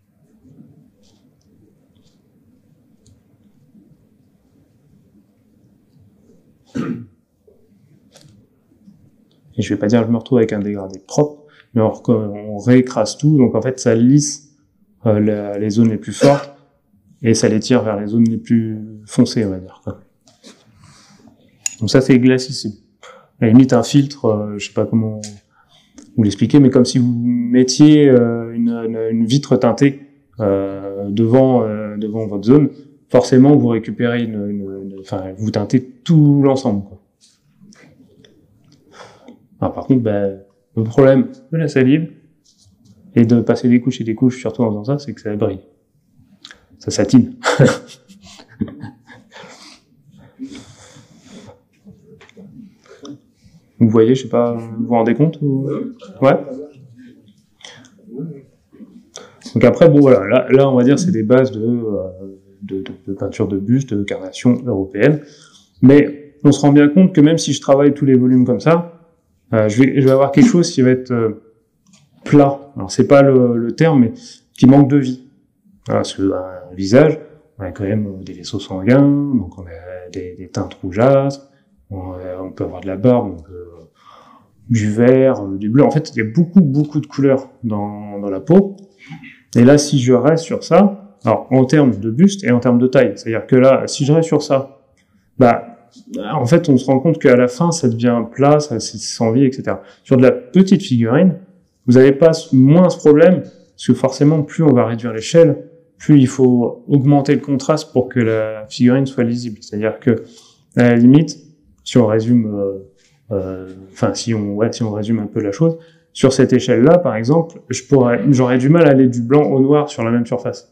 Et je vais pas dire que je me retrouve avec un dégradé propre, mais on, on réécrase tout, donc en fait ça lisse euh, la, les zones les plus fortes, et ça les tire vers les zones les plus foncées, on va dire, quoi. Donc ça c'est glacis, à la limite un filtre, euh, je sais pas comment vous l'expliquer, mais comme si vous mettiez euh, une, une, une vitre teintée euh, devant, euh, devant votre zone, forcément vous récupérez une, une, une enfin vous teintez tout l'ensemble, quoi. Alors, par contre, ben, le problème de la salive et de passer des couches et des couches, surtout en faisant ça, c'est que ça brille. Ça satine. Vous voyez, je sais pas, vous vous rendez compte ou... Ouais. Donc après, bon voilà, là, là on va dire c'est des bases de, euh, de, de, de peinture de buste, de carnation européenne. Mais on se rend bien compte que même si je travaille tous les volumes comme ça, euh, je vais, je vais avoir quelque chose qui va être euh, plat. Alors c'est pas le, le terme, mais qui manque de vie. Voilà, parce que un visage, on a quand même des vaisseaux sanguins, donc on a des, des teintes rougeâtres, on, on peut avoir de la barbe, donc euh, du vert, euh, du bleu. En fait, il y a beaucoup, beaucoup de couleurs dans, dans la peau. Et là, si je reste sur ça, alors en termes de buste et en termes de taille, c'est-à-dire que là, si je reste sur ça, bah, en fait, on se rend compte qu'à la fin, ça devient plat, ça, c'est sans vie, et cetera. Sur de la petite figurine, vous n'avez pas moins ce problème, parce que forcément, plus on va réduire l'échelle, plus il faut augmenter le contraste pour que la figurine soit lisible. C'est-à-dire que, à la limite, si on résume, euh, euh, enfin, si on, ouais, si on résume un peu la chose, sur cette échelle-là, par exemple, je pourrais, j'aurais du mal à aller du blanc au noir sur la même surface.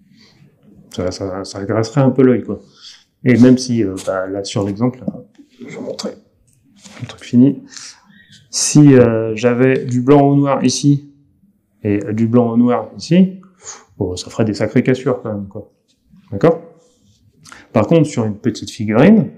Ça, ça, ça agresserait un peu l'œil, quoi. Et même si, euh, bah, là, sur l'exemple, là, je vais vous montrer le truc fini. Si euh, j'avais du blanc au noir ici, et du blanc au noir ici, bon, ça ferait des sacrées cassures, quand même, quoi. D'accord? Par contre, sur une petite figurine,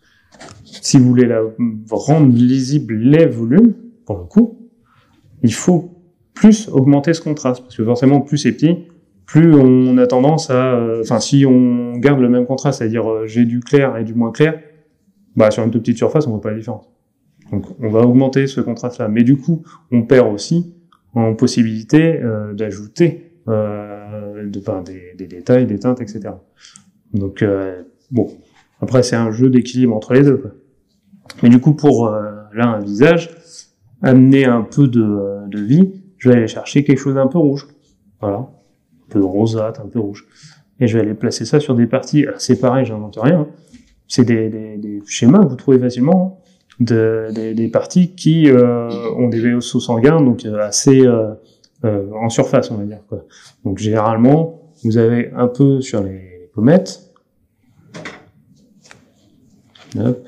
si vous voulez la rendre lisible les volumes, pour le coup, il faut plus augmenter ce contraste, parce que forcément, plus c'est petit, plus on a tendance à... Enfin, euh, si on garde le même contraste, c'est-à-dire euh, j'ai du clair et du moins clair, bah sur une toute petite surface, on voit pas la différence. Donc, on va augmenter ce contraste-là. Mais du coup, on perd aussi en possibilité euh, d'ajouter euh, de, ben, des, des détails, des teintes, et cetera. Donc, euh, bon, après, c'est un jeu d'équilibre entre les deux, quoi. Mais du coup, pour, euh, là, un visage, amener un peu de, de vie, je vais aller chercher quelque chose d'un peu rouge. Voilà. Un peu rosâtre, un peu rouge. et je vais aller placer ça sur des parties. C'est pareil, j'invente rien. Hein. C'est des, des, des schémas que vous trouvez facilement, hein, de, des, des parties qui euh, ont des vaisseaux sanguins, donc euh, assez euh, euh, en surface, on va dire, quoi. Donc généralement, vous avez un peu sur les pommettes. Hop.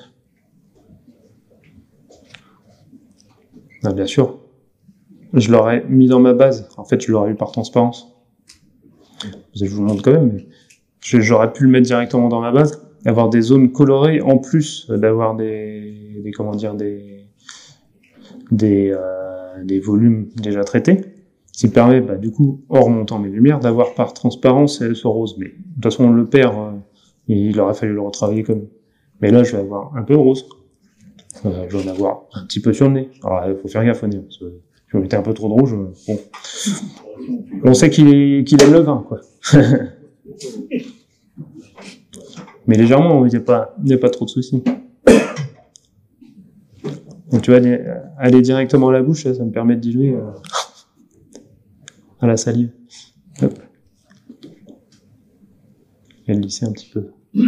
Ah, bien sûr, je l'aurais mis dans ma base. En fait, je l'aurais eu par transparence. Je vous montre quand même, mais j'aurais pu le mettre directement dans ma base, avoir des zones colorées en plus d'avoir des, des comment dire, des des, euh, des volumes déjà traités, ce qui permet, bah, du coup, en remontant mes lumières, d'avoir par transparence ce rose. Mais de toute façon, on le perd. Euh, il aurait fallu le retravailler comme. Mais là, je vais avoir un peu rose. Euh, je vais en avoir un petit peu sur le nez. Alors, il faut faire gaffe au nez, parce que si vous mettez un peu trop de rouge, bon. On sait qu'il est, qu'il aime le vin, quoi. Mais légèrement, il n'y a pas, il n'y a pas trop de soucis. Donc, tu vois, aller directement à la bouche, ça me permet de diluer euh, à la salive. Hop. Et le lisser un petit peu.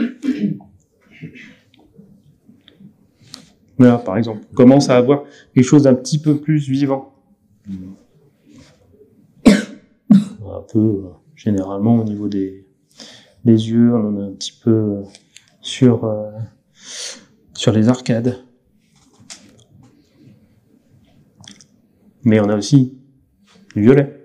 Voilà, par exemple, on commence à avoir quelque chose d'un petit peu plus vivant. Un peu, euh, généralement, au niveau des, des yeux, on en a un petit peu euh, sur, euh, sur les arcades. Mais on a aussi du violet.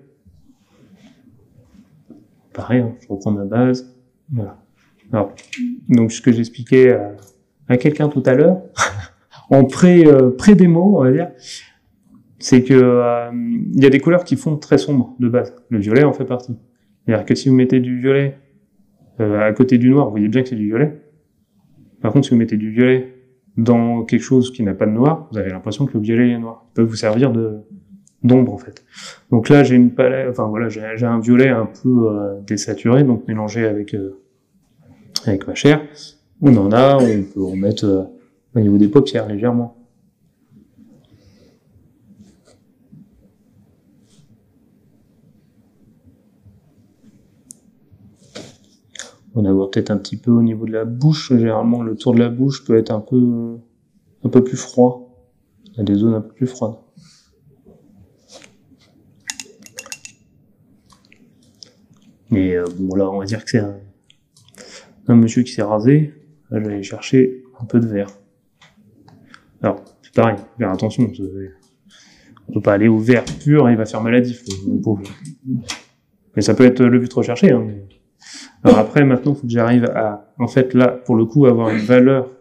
Pareil, hein, je reprends ma base. Voilà. Alors, donc, ce que j'expliquais à, à quelqu'un tout à l'heure, en pré, euh, pré-démo, on va dire, c'est que euh, il y a des couleurs qui font très sombre de base. Le violet en fait partie. C'est-à-dire que si vous mettez du violet euh, à côté du noir, vous voyez bien que c'est du violet. Par contre, si vous mettez du violet dans quelque chose qui n'a pas de noir, vous avez l'impression que le violet est noir. Il peut vous servir de d'ombre en fait. Donc là, j'ai une palette, enfin voilà, j'ai, j'ai un violet un peu euh, désaturé, donc mélangé avec euh, avec ma chair. On en a, on peut en mettre euh, au niveau des paupières légèrement. On a peut-être un petit peu au niveau de la bouche. Généralement, le tour de la bouche peut être un peu, un peu plus froid. Il y a des zones un peu plus froides. Et euh, bon, là, on va dire que c'est un, un monsieur qui s'est rasé. Là, je vais aller chercher un peu de vert. Alors, c'est pareil, faire attention. On peut pas aller au vert pur, il va faire maladif, le pauvre. Mais ça peut être le but recherché, hein, mais... Alors après, maintenant, il faut que j'arrive à, en fait, là, pour le coup, avoir une valeur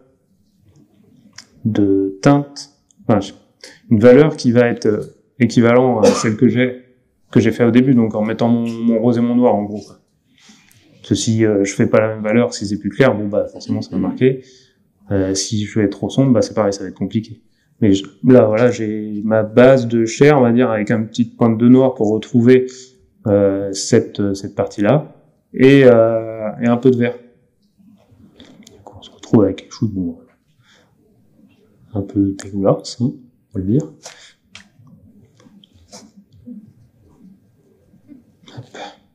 de teinte, enfin, une valeur qui va être équivalent à celle que j'ai, que j'ai fait au début, donc en mettant mon, mon rose et mon noir, en gros. Parce que si euh, je fais pas la même valeur, si c'est plus clair, bon, bah, forcément, ça va marquer. Euh, si je vais être trop sombre, bah, c'est pareil, ça va être compliqué. Mais je, là, voilà, j'ai ma base de chair, on va dire, avec une petite pointe de noir pour retrouver euh, cette, cette partie-là. Et, euh, et un peu de vert. Donc on se retrouve avec quelque chose de bon, un peu dégueulasse, hein, on va le dire. Hop.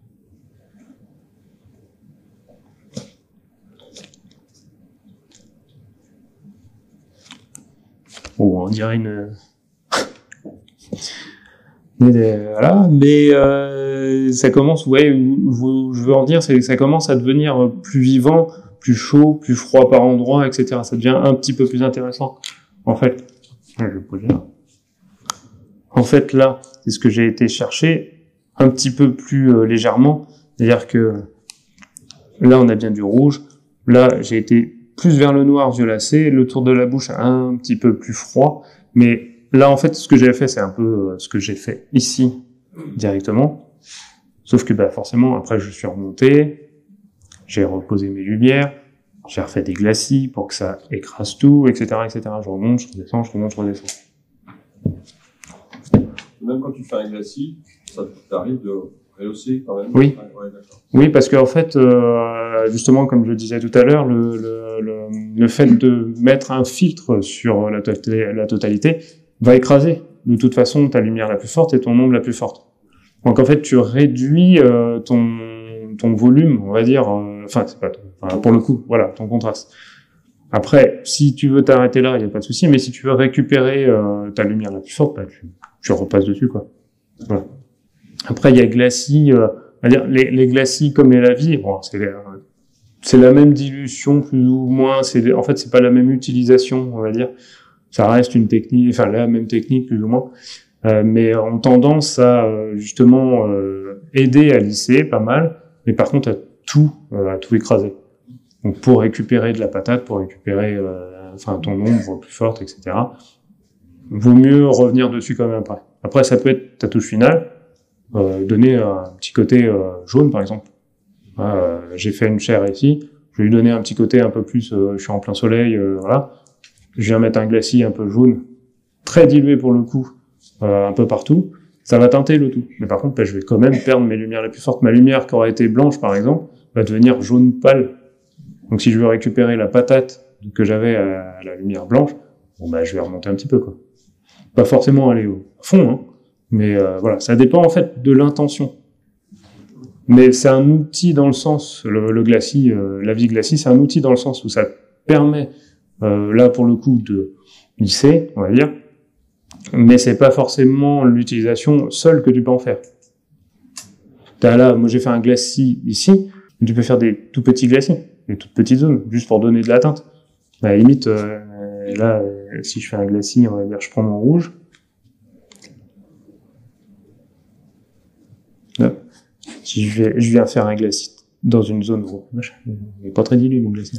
Bon, on dirait une... Mais, voilà, mais euh, ça commence, ouais, je veux en dire, c'est que ça commence à devenir plus vivant, plus chaud, plus froid par endroits, et cetera. Ça devient un petit peu plus intéressant. En fait, je vais poser là. En fait, là, c'est ce que j'ai été chercher un petit peu plus euh, légèrement. C'est-à-dire que là, on a bien du rouge. Là, j'ai été plus vers le noir violacé, le tour de la bouche un petit peu plus froid, mais là, en fait, ce que j'ai fait, c'est un peu euh, ce que j'ai fait ici, directement. Sauf que, bah, forcément, après, je suis remonté, j'ai reposé mes lumières, j'ai refait des glacis pour que ça écrase tout, et cetera, et cetera. Je remonte, je redescends, je remonte, je redescends. Même quand tu fais un glacis, ça t'arrive de rehausser quand même? Oui. Ouais, d'accord. Oui, parce qu'en fait, euh, justement, comme je le disais tout à l'heure, le, le, le, le fait de mettre un filtre sur la, la totalité va écraser de toute façon ta lumière la plus forte et ton ombre la plus forte. Donc en fait, tu réduis euh, ton ton volume, on va dire, euh, enfin, c'est pas, enfin, pour le coup, voilà, ton contraste. Après, si tu veux t'arrêter là, il n'y a pas de souci, mais si tu veux récupérer euh, ta lumière la plus forte, bah, tu, tu repasses dessus, quoi. Voilà. Après, il y a glacis, euh, on va dire, les, les glacis comme les lavis, bon, c'est euh, c'est la même dilution, plus ou moins, c'est, en fait, c'est pas la même utilisation, on va dire. Ça reste une technique, enfin, la même technique, plus ou moins. Euh, mais ont tendance à, euh, justement, euh, aider à lisser pas mal, mais par contre, à tout, euh, à tout écraser. Donc, pour récupérer de la patate, pour récupérer, euh, enfin, ton ombre plus forte, et cetera. Vaut mieux revenir dessus quand même après. Après, ça peut être ta touche finale, euh, donner un petit côté euh, jaune, par exemple. Euh, j'ai fait une chair ici, je vais lui donner un petit côté un peu plus, euh, je suis en plein soleil, euh, voilà. Je viens mettre un glacis un peu jaune, très dilué pour le coup, euh, un peu partout. Ça va teinter le tout. Mais par contre, bah, je vais quand même perdre mes lumières les plus fortes. Ma lumière qui aurait été blanche, par exemple, va devenir jaune pâle. Donc si je veux récupérer la patate que j'avais à la lumière blanche, bon bah je vais remonter un petit peu, quoi. Pas forcément aller au fond, hein, mais euh, voilà, ça dépend en fait de l'intention. Mais c'est un outil dans le sens, le, le glacis, euh, la vie glacis, c'est un outil dans le sens où ça permet, euh, là pour le coup, de lisser, on va dire, mais c'est pas forcément l'utilisation seule que tu peux en faire. T'as là, moi j'ai fait un glacis ici, mais tu peux faire des tout petits glacis, des toutes petites zones, juste pour donner de la teinte. À la limite, euh, là, euh, si je fais un glacis, on va dire, je prends mon rouge. Hop. Si je, vais, je viens faire un glacis dans une zone rouge, il n'est pas très dilué mon glacis.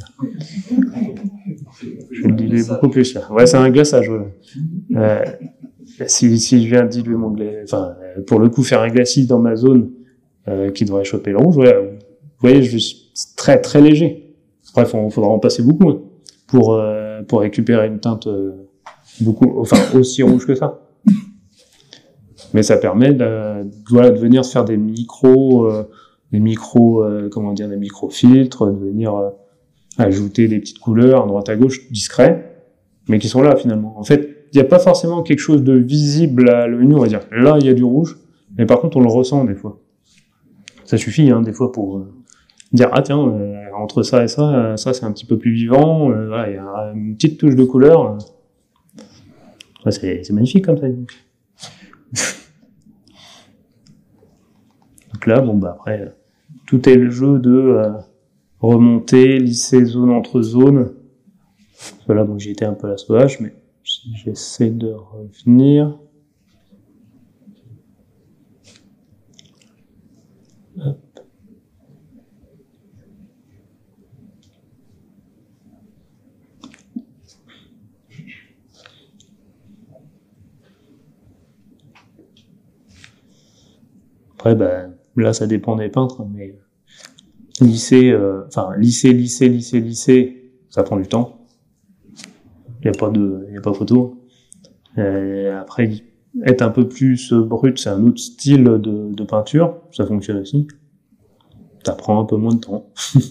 Je vais le diluer beaucoup plus là. Ouais, c'est un glaçage. Ouais. Euh, si, si je viens diluer mon glacis, enfin, pour le coup, faire un glacis dans ma zone euh, qui devrait choper le rouge, ouais, vous voyez, je suis très très léger. Bref, il faudra en passer beaucoup hein, pour euh, pour récupérer une teinte euh, beaucoup, enfin aussi rouge que ça. Mais ça permet de, voilà, de venir se faire des micros, euh, des micros, euh, comment dire, des micro-filtres, de venir euh, ajouter des petites couleurs à droite à gauche, discrets, mais qui sont là finalement. En fait, il n'y a pas forcément quelque chose de visible à l'œil nu, on va dire. Là, il y a du rouge, mais par contre, on le ressent des fois. Ça suffit, hein, des fois, pour euh, dire ah tiens, euh, entre ça et ça, euh, ça c'est un petit peu plus vivant. Euh, voilà, il y a une petite touche de couleur. Ouais, c'est, c'est magnifique comme ça. Donc. Donc là, bon bah après, tout est le jeu de euh, remonter, lisser zone entre zones. Voilà, donc j'ai été un peu à la sauvage, mais j'essaie de revenir. Hop. Après, ben, là, ça dépend des peintres, mais lisser, euh, enfin, lisser, lisser, lisser, lisser, ça prend du temps. Il n'y a pas de, il y a pas photo. Euh, après, être un peu plus brut, c'est un autre style de, de peinture, ça fonctionne aussi. Ça prend un peu moins de temps.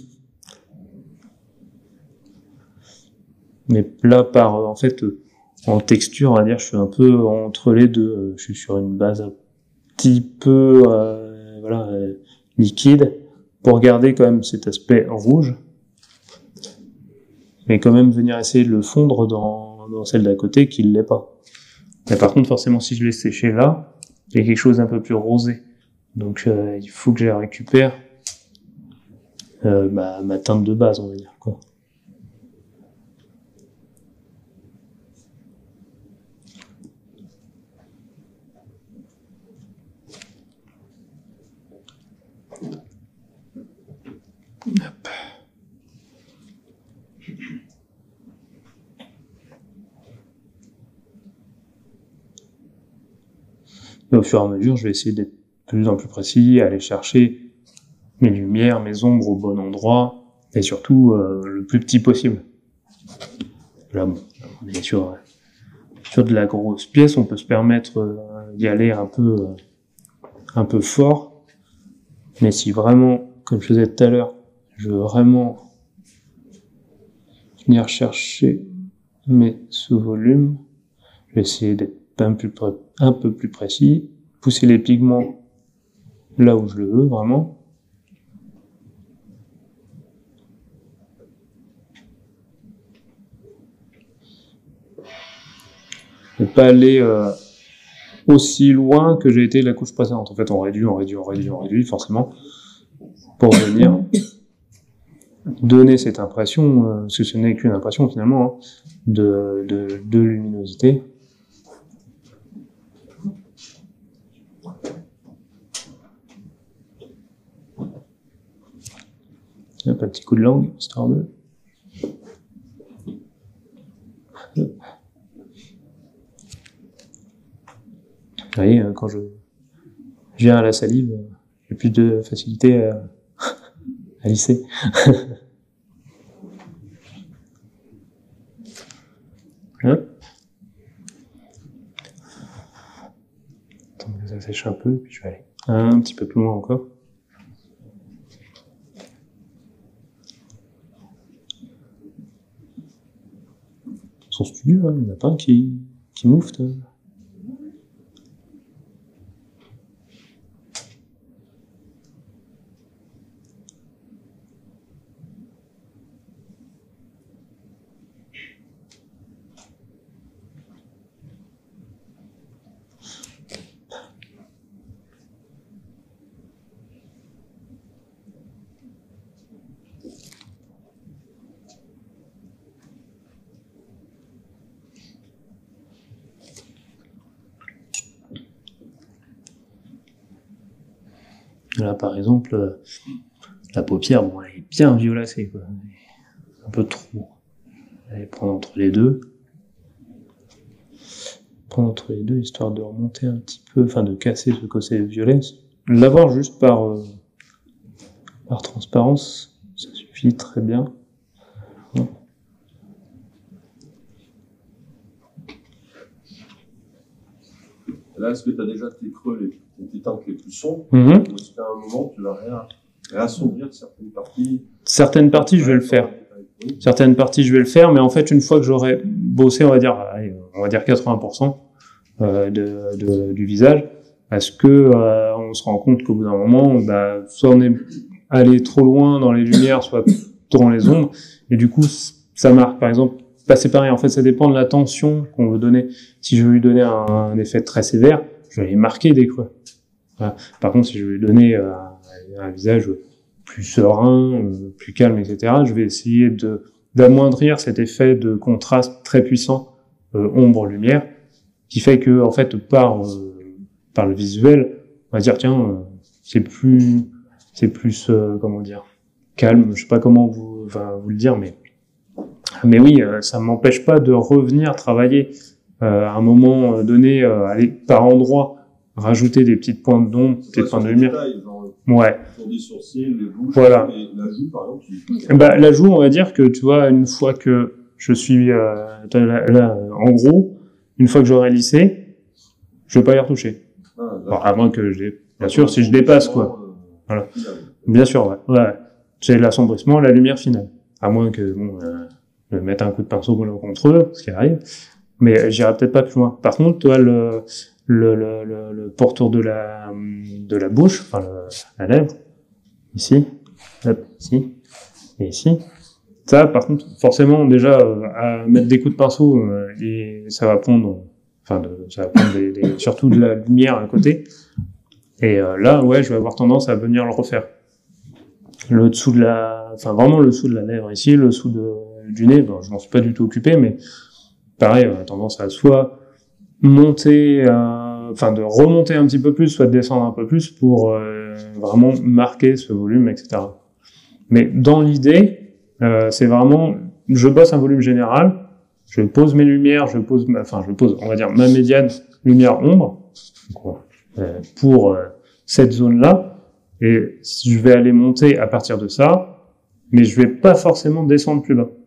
Mais là, par, en fait, en texture, on va dire, je suis un peu entre les deux. Je suis sur une base un petit peu, euh, voilà, euh, liquide, pour garder quand même cet aspect rouge, mais quand même venir essayer de le fondre dans, dans celle d'à côté qui ne l'est pas. Mais par contre, forcément, si je laisse sécher là, il y a quelque chose d'un peu plus rosé. Donc, euh, il faut que je récupère euh, ma, ma teinte de base, on va dire, quoi. Hop. Et au fur et à mesure, je vais essayer d'être de plus en plus précis, aller chercher mes lumières, mes ombres au bon endroit, et surtout euh, le plus petit possible. Là, bon, on est sur, euh, sur de la grosse pièce, on peut se permettre euh, d'y aller un peu, euh, un peu fort, mais si vraiment, comme je faisais tout à l'heure, je veux vraiment venir chercher mes sous-volumes, je vais essayer d'être un, plus pré- un peu plus précis, pousser les pigments là où je le veux vraiment, ne pas aller euh, aussi loin que j'ai été la couche précédente. En fait, on réduit, on réduit, on réduit, on réduit, forcément, pour venir donner cette impression, euh, parce que ce n'est qu'une impression finalement, hein, de, de, de luminosité. Hop, un petit coup de langue, histoire de... Vous voyez, quand je viens à la salive, j'ai plus de facilité à, à lisser. Hop. Attends que ça sèche un peu, puis je vais aller un petit peu plus loin encore. Son studio, hein, il n'y en a pas un qui, qui moufte. Là, par exemple, la paupière, bon, elle est bien violacée, quoi. Un peu trop. Allez, prendre entre les deux. Prendre entre les deux, histoire de remonter un petit peu, enfin, de casser ce côté violet. L'avoir juste par, euh, par transparence, ça suffit très bien. Ouais. Là, est-ce que tu as déjà tes creux, les, tes teintes les plus sombres, Mm-hmm. ou est-ce qu'à un moment, tu vas ré- réassombrir certaines parties? Certaines parties, je vais le faire. Certaines parties, je vais le faire, mais en fait, une fois que j'aurai bossé, on va dire, allez, on va dire quatre-vingts pour cent euh, de, de, du visage, parce que euh, on se rend compte qu'au bout d'un moment, bah, soit on est allé trop loin dans les lumières, soit trop dans les ombres, et du coup, ça marque. Par exemple, bah, c'est pareil. En fait, ça dépend de la tension qu'on veut donner. Si je veux lui donner un, un effet très sévère, je vais lui marquer des creux. Voilà. Par contre, si je veux lui donner euh, un visage plus serein, euh, plus calme, et cetera, je vais essayer de d'amoindrir cet effet de contraste très puissant euh, ombre-lumière, qui fait que, en fait, par euh, par le visuel, on va dire tiens, euh, c'est plus c'est plus euh, comment dire, calme. Je sais pas comment vous enfin, vous le dire, mais mais oui, euh, ça m'empêche pas de revenir travailler euh, à un moment donné, euh, aller par endroit rajouter des petites pointes d'ombre, des points de lumière. Détails, genre, Ouais. Sur des sourcils, les bouches, Voilà. et la joue, par exemple. Tu... Bah, la joue, on va dire que, tu vois, une fois que je suis, euh, là, là, en gros, une fois que j'aurai lissé, je vais pas y retoucher. Ah, Bon, à moins que j'ai, bien sûr, si je dépasse, quoi. Euh, Voilà. Bien sûr, ouais. Ouais. C'est l'assombrissement, la lumière finale. À moins que, bon, euh, je mette un coup de pinceau contre eux, ce qui arrive. Mais j'irai peut-être pas plus loin. Par contre, toi, le, le, le, le, le pourtour de la, de la bouche, enfin, le, la lèvre, ici, hop, ici, et ici. Ça, par contre, forcément, déjà, euh, à mettre des coups de pinceau, euh, et ça va prendre, enfin, de, ça va prendre des, des, surtout de la lumière à côté. Et euh, là, ouais, je vais avoir tendance à venir le refaire. Le dessous de la, enfin, vraiment le dessous de la lèvre ici, le dessous de, du nez, bon, je m'en suis pas du tout occupé, mais pareil, on a tendance à soit monter, euh, enfin, de remonter un petit peu plus, soit de descendre un peu plus pour euh, vraiment marquer ce volume, et cetera. Mais dans l'idée, euh, c'est vraiment, je bosse un volume général, je pose mes lumières, je pose, ma, enfin, je pose, on va dire, ma médiane lumière-ombre, euh, pour euh, cette zone-là, et je vais aller monter à partir de ça, mais je vais pas forcément descendre plus bas.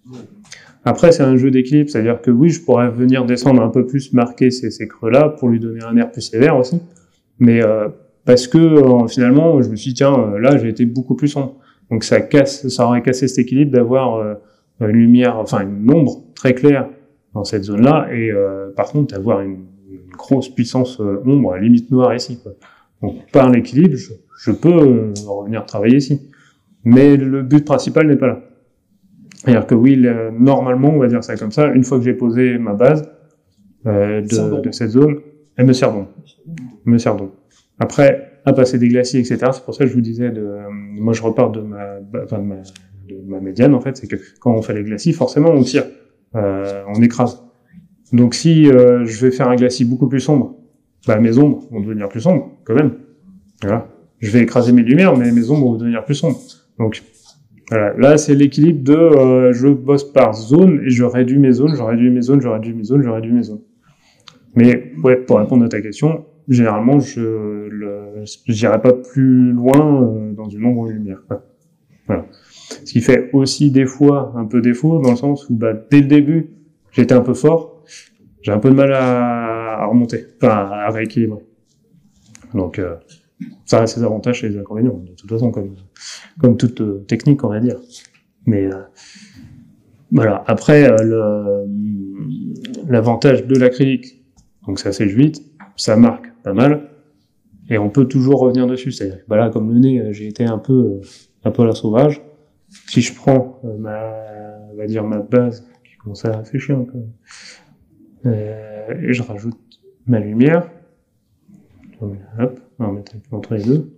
Après, c'est un jeu d'équilibre, c'est-à-dire que oui, je pourrais venir descendre un peu plus, marquer ces, ces creux-là, pour lui donner un air plus sévère aussi, mais euh, parce que euh, finalement, je me suis dit, tiens, euh, là, j'ai été beaucoup plus sombre. Donc ça casse, ça aurait cassé cet équilibre d'avoir euh, une lumière, enfin une ombre très claire dans cette zone-là, et euh, par contre d'avoir une, une grosse puissance euh, ombre, limite noire ici, quoi. Donc par l'équilibre, je, je peux euh, revenir travailler ici. Mais le but principal n'est pas là. C'est-à-dire que oui, le, normalement, on va dire ça comme ça, une fois que j'ai posé ma base, euh, de, de cette zone, elle me sert bon. Elle me sert bon. Après, à passer des glacis, et cetera, c'est pour ça que je vous disais, de, euh, moi je repars de ma, enfin de ma, de ma médiane, en fait, c'est que quand on fait les glacis, forcément on tire, euh, on écrase. Donc si euh, je vais faire un glacis beaucoup plus sombre, bah mes ombres vont devenir plus sombres, quand même. Voilà. Je vais écraser mes lumières, mais mes ombres vont devenir plus sombres. Donc voilà. Là, c'est l'équilibre de euh, je bosse par zone et je réduis mes zones, je réduis mes zones, je réduis mes zones, je réduis mes zones. Mais ouais, pour répondre à ta question, généralement, je le, j'irai pas plus loin euh, dans une ombre ou une lumière. Quoi. Voilà. Ce qui fait aussi des fois un peu défaut, dans le sens où bah, dès le début, j'étais un peu fort, j'ai un peu de mal à, à remonter, enfin à rééquilibrer. Donc euh, ça a ses avantages et ses inconvénients, de toute façon, comme, comme toute euh, technique, on va dire. Mais euh, voilà. Après, euh, le, l'avantage de l'acrylique, donc ça sèche vite, ça marque pas mal, et on peut toujours revenir dessus. C'est-à-dire que bah là, comme le nez, j'ai été un peu, euh, un peu à la sauvage. Si je prends euh, ma, on va dire ma base qui commence à sécher un peu, euh, et je rajoute ma lumière, hop, on va mettre entre les deux.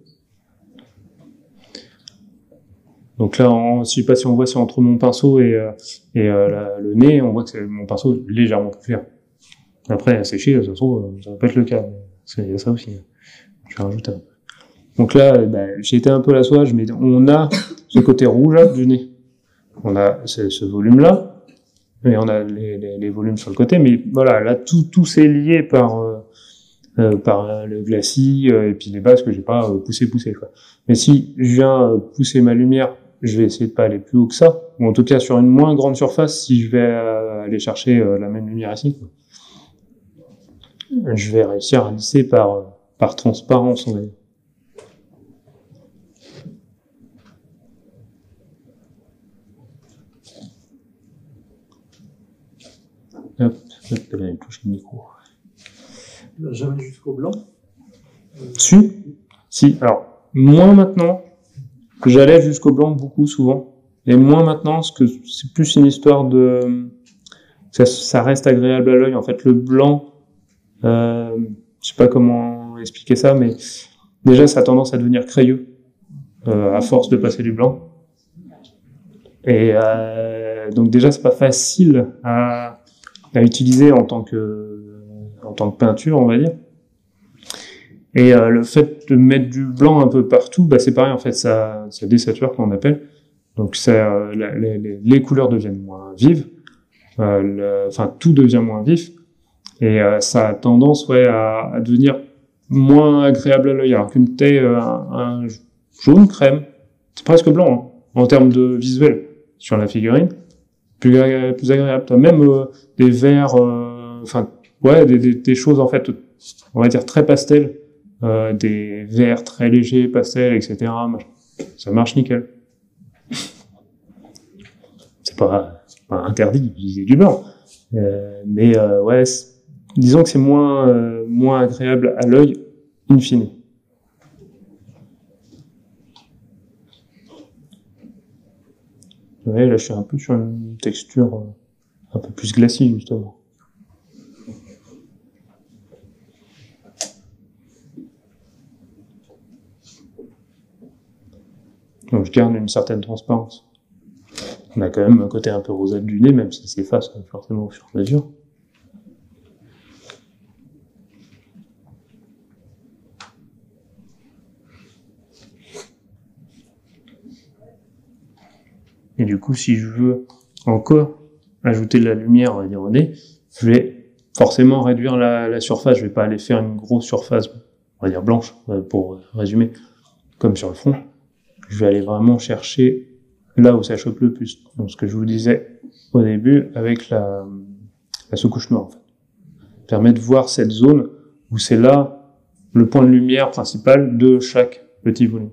Donc là, on, je sais pas si on voit, c'est entre mon pinceau et, euh, et euh, la, le nez, on voit que c'est mon pinceau est légèrement plus clair. Après, à sécher, de toute façon, ça va pas être le cas. Il y a ça aussi. Je vais rajouter un peu. Donc là, bah, j'ai été un peu à la sauvage, mais on a ce côté rouge là, du nez. On a ce, ce volume-là, et on a les, les, les volumes sur le côté, mais voilà, là, tout, tout s'est lié par, euh, euh, par le glacis, euh, et puis les bases que j'ai pas euh, poussé, poussé, quoi. Mais si je viens euh, pousser ma lumière, je vais essayer de pas aller plus haut que ça, ou en tout cas sur une moins grande surface, si je vais euh, aller chercher euh, la même lumière ici, quoi. Je vais réussir à lisser par, par transparence, on va dire. Hop, hop, là, il touche le micro. Jamais jusqu'au blanc. Si, si, alors, moins maintenant, que j'allais jusqu'au blanc beaucoup, souvent, et moins maintenant, parce que c'est plus une histoire de, ça, ça reste agréable à l'œil, en fait, le blanc, euh, je sais pas comment expliquer ça, mais déjà, ça a tendance à devenir crayeux, euh, à force de passer du blanc. Et, euh, donc déjà, c'est pas facile à, à utiliser en tant que, en tant que peinture, on va dire. Et euh, le fait de mettre du blanc un peu partout, bah c'est pareil, en fait, ça, ça désature, qu'on appelle. Donc ça, euh, la, les, les couleurs deviennent moins vives, euh, le, enfin tout devient moins vif, et euh, ça a tendance, ouais, à, à devenir moins agréable à l'œil. Alors qu'une taille, euh, un, un jaune crème, c'est presque blanc hein, en termes de visuel sur la figurine, plus, plus agréable. T'as même euh, des verts, euh, enfin ouais, des, des, des choses en fait, on va dire très pastel. Euh, des verts très légers, pastels, et cetera. Ça marche nickel. C'est pas, c'est pas interdit d'utiliser du blanc, euh, mais euh, ouais, disons que c'est moins euh, moins agréable à l'œil in fine. Ouais, là je suis un peu sur une texture euh, un peu plus glacée justement. Donc je garde une certaine transparence. On a quand même un côté un peu rosâtre du nez, même si c'est s'efface forcément au fur et à mesure. Et du coup, si je veux encore ajouter de la lumière, on va dire, au nez, je vais forcément réduire la, la surface. Je vais pas aller faire une grosse surface, on va dire blanche, pour résumer, comme sur le front. Je vais aller vraiment chercher là où ça chope le plus. Donc ce que je vous disais au début avec la, la sous-couche noire, en fait. Permet de voir cette zone où c'est là le point de lumière principal de chaque petit volume.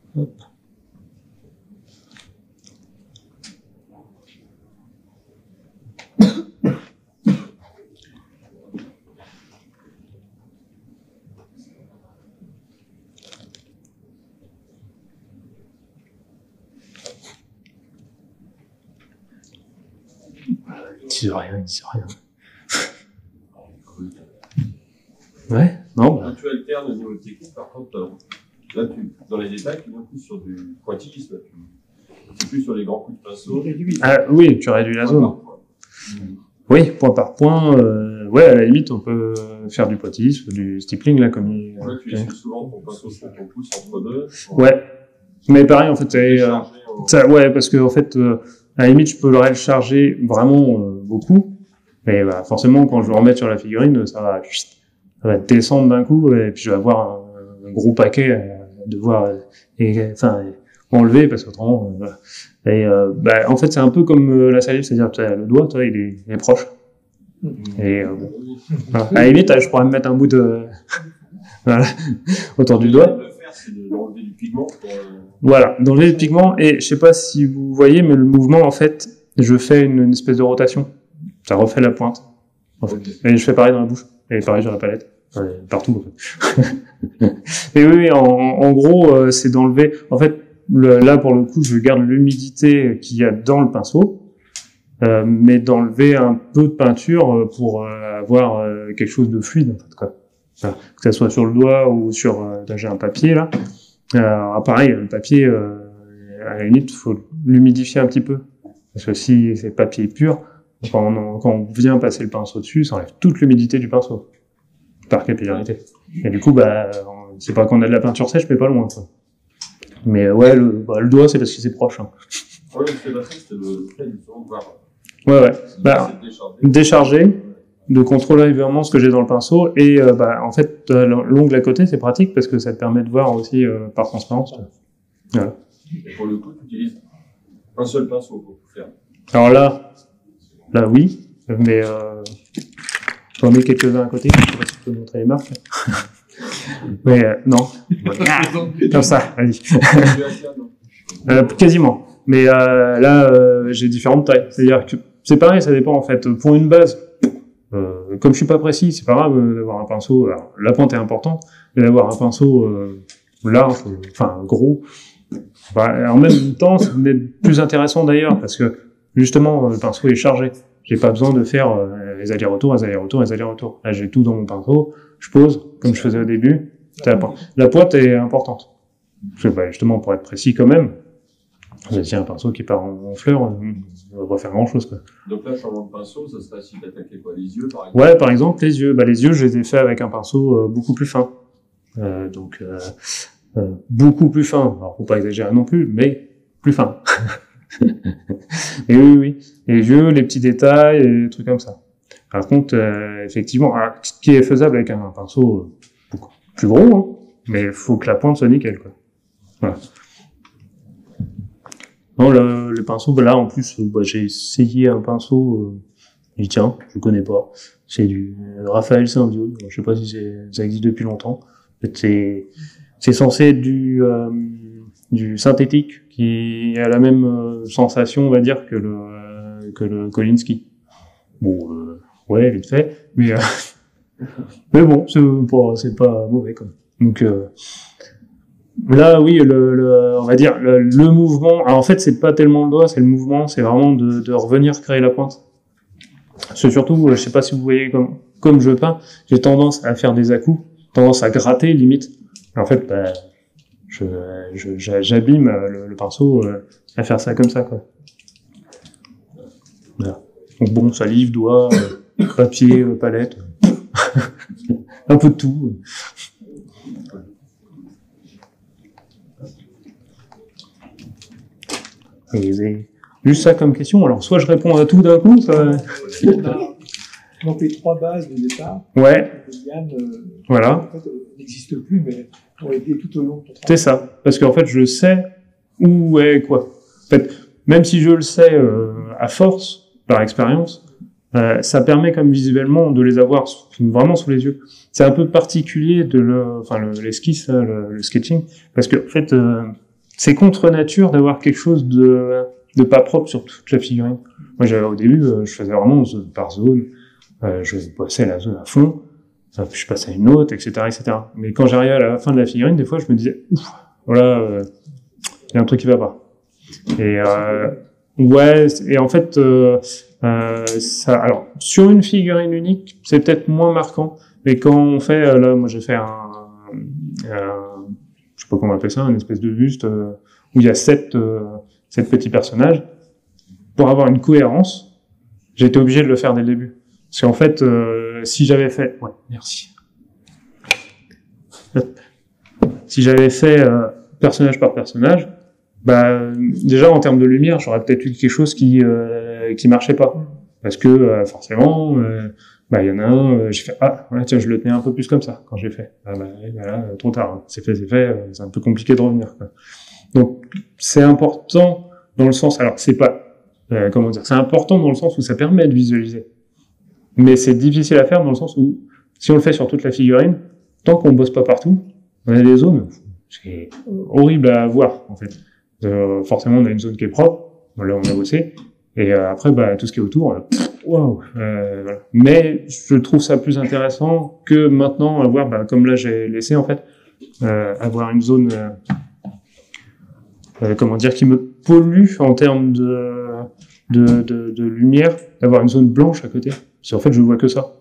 Hop. ils disent rien, ils disent rien. Ouais, non. Bah. Quand tu alternes au niveau technique, par contre, là, tu, dans les détails, tu viens plus sur du pointillisme. Tu es plus sur les grands coups de pinceau. Ah, oui, tu réduis la zone. Oui, point par point. Euh, ouais, à la limite, on peut faire du pointillisme, du stippling, là, comme il. Ouais, tu essuies souvent ton pinceau sur ton pouce entre deux. Ouais. Mais pareil, en fait, c'est, euh, ça, ouais, parce que, en fait, euh, à la limite, je peux le charger vraiment euh, beaucoup. Mais bah, forcément, quand je le remets sur la figurine, ça va, ça va descendre d'un coup, et puis je vais avoir un, un gros paquet à devoir, et, enfin, enlever, parce qu'autrement, euh, voilà. Et euh, bah, en fait, c'est un peu comme euh, la salive, c'est-à-dire que le doigt, toi, il est, il est proche. Et euh, bon. Voilà. À la limite, je pourrais me mettre un bout de voilà, autour du doigt. Le faire, c'est d'enlever du pigment. Pour, euh... Voilà, d'enlever le pigment. Et je sais pas si vous voyez, mais le mouvement, en fait, je fais une, une espèce de rotation. Ça refait la pointe. En fait. Okay. Et je fais pareil dans la bouche. Et pareil sur la palette. Ouais, partout, en fait. Et oui, oui en, en gros, euh, c'est d'enlever. En fait, le, là, pour le coup, je garde l'humidité qu'il y a dans le pinceau, euh, mais d'enlever un peu de peinture pour euh, avoir euh, quelque chose de fluide, en fait, quoi. Voilà. Que ça soit sur le doigt ou sur. Euh, là, j'ai un papier là. Euh, pareil, le papier, euh, à la limite, faut l'humidifier un petit peu, parce que si c'est papier pur, quand on, quand on vient passer le pinceau dessus, ça enlève toute l'humidité du pinceau par capillarité. Et du coup, bah, c'est pas qu'on a de la peinture sèche, mais pas loin, quoi. Mais ouais, le, bah, le doigt, c'est parce que c'est proche. Hein. Ouais, ce que c'était le fait de voir. Ouais, ouais. Bah, décharger, de contrôler régulièrement ce que j'ai dans le pinceau, et euh, bah, en fait, euh, l'ongle à côté, c'est pratique parce que ça te permet de voir aussi euh, par transparence. Voilà. Et pour le coup, tu utilises un seul pinceau pour tout faire. Alors là, là oui, mais euh, j'en ai quelques-uns à côté. Je sais pas si tu peux montrer les marques. Mais euh, non. Comme ça, vas-y. euh, quasiment. Mais euh, là, euh, j'ai différentes tailles. C'est-à-dire que c'est pareil, ça dépend en fait. Pour une base, euh, comme je suis pas précis, c'est pas grave euh, d'avoir un pinceau. Alors, la pointe est importante, mais d'avoir un pinceau euh, large, euh, enfin gros. Bah, en même temps, c'est plus intéressant d'ailleurs parce que justement, le pinceau est chargé. J'ai pas besoin de faire euh, les allers-retours, les allers-retours, les allers-retours. Là, j'ai tout dans mon pinceau. Je pose, comme je faisais au début. La, la pointe est importante. Parce que, bah, justement, pour être précis quand même, si un pinceau qui part en, en fleurs, on va pas faire grand-chose, quoi. Donc là, changement de pinceau, ça serait si t'attaquais quoi, les yeux, par exemple? Ouais, par exemple, les yeux. Bah, les yeux, je les ai fait avec un pinceau euh, beaucoup plus fin. Euh, donc, euh, euh, beaucoup plus fin. Alors, faut pas exagérer non plus, mais plus fin. Et oui, oui. Et les yeux, les petits détails, et des trucs comme ça. Par contre, euh, effectivement, alors, ce qui est faisable avec un, un pinceau beaucoup plus gros, hein, mais il faut que la pointe soit nickel, quoi. Voilà. Non, le, le pinceau, bah là, en plus, bah, j'ai essayé un pinceau, euh, je dis, tiens, je connais pas. C'est du Raphaël Saint-Diode. Je sais pas si c'est, ça existe depuis longtemps. En fait, c'est, c'est censé être du, euh, du synthétique qui a la même euh, sensation, on va dire, que le, euh, que le Kolinsky. Bon, euh, ouais, vite fait, mais, euh, mais bon, c'est pas, c'est pas mauvais, quoi. Donc, euh, là, oui, le, le, on va dire, le, le mouvement, alors en fait, c'est pas tellement le doigt, c'est le mouvement, c'est vraiment de, de revenir créer la pointe. C'est surtout, je sais pas si vous voyez comme, comme je peins, j'ai tendance à faire des à-coups, tendance à gratter, limite. En fait, bah, je, je, j'abîme le, le pinceau à faire ça comme ça, quoi. Voilà. Donc bon, salive, doigt, euh, papier, euh, palette, un peu de tout. Et juste ça comme question. Alors, soit je réponds à tout d'un coup, soit... Donc les trois bases de départ, ouais. Yann, euh, voilà. en fait, euh, n'existent plus, mais ont été tout au long de ton travail. C'est ça, parce qu'en fait, je sais où est quoi. En fait, même si je le sais euh, à force, par expérience, euh, ça permet comme visuellement de les avoir vraiment sous les yeux. C'est un peu particulier de le, enfin le, l'esquisse, le, le sketching, parce que en fait, euh, c'est contre nature d'avoir quelque chose de, de pas propre sur toute la figurine. Moi, j'avais au début, euh, je faisais vraiment zone par zone. Euh, je bossais la zone à fond, puis je passais à une autre, et cetera, et cetera. Mais quand j'arrivais à la fin de la figurine, des fois, je me disais, ouf, voilà, euh, il y a un truc qui va pas. Et euh, ouais, et en fait, euh, Euh, ça, alors, sur une figurine unique, c'est peut-être moins marquant, mais quand on fait, euh, là, moi j'ai fait un, un, je sais pas comment on appelle ça, une espèce de buste euh, où il y a sept, euh, sept petits personnages. Pour avoir une cohérence, j'ai été obligé de le faire dès le début. Parce qu'en fait, euh, si j'avais fait, ouais, merci. Si j'avais fait euh, personnage par personnage, bah déjà en termes de lumière, j'aurais peut-être eu quelque chose qui euh, qui marchait pas, parce que euh, forcément, euh, bah il y en a un, euh, j'ai fait ah ouais, tiens je le tenais un peu plus comme ça quand j'ai fait, ah bah voilà, trop tard, hein. c'est fait c'est fait, euh, c'est un peu compliqué de revenir, quoi. Donc c'est important dans le sens, alors c'est pas euh, comment dire, c'est important dans le sens où ça permet de visualiser, mais c'est difficile à faire dans le sens où si on le fait sur toute la figurine, tant qu'on bosse pas partout, on a des zones, c'est horrible à voir en fait. Euh, forcément, on a une zone qui est propre. Là, on a bossé. Et euh, après, bah, tout ce qui est autour, waouh. Euh, voilà. Mais je trouve ça plus intéressant que maintenant avoir, bah, comme là j'ai laissé en fait, euh, avoir une zone, euh, euh, comment dire, qui me pollue en termes de, de, de, de lumière, d'avoir une zone blanche à côté. Parce qu'en fait, je vois que ça.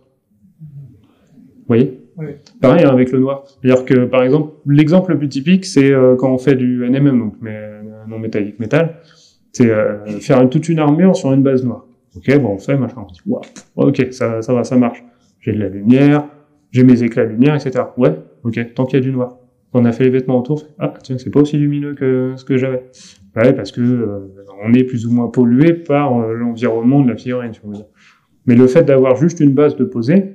Vous voyez? Oui. Pareil hein, avec le noir. C'est-à-dire que, par exemple, l'exemple le plus typique, c'est euh, quand on fait du N M M, donc mais, non métallique métal, c'est euh, faire toute une armure sur une base noire. Ok, bon, on fait, machin, on dit, waouh, ok, ça, ça va, ça marche. J'ai de la lumière, j'ai mes éclats de lumière, et cetera. Ouais, ok, tant qu'il y a du noir. Quand on a fait les vêtements autour, ah, tiens, c'est pas aussi lumineux que ce que j'avais. Ouais, parce que euh, on est plus ou moins pollué par euh, l'environnement de la figurine, si on veut dire. Mais le fait d'avoir juste une base de poser,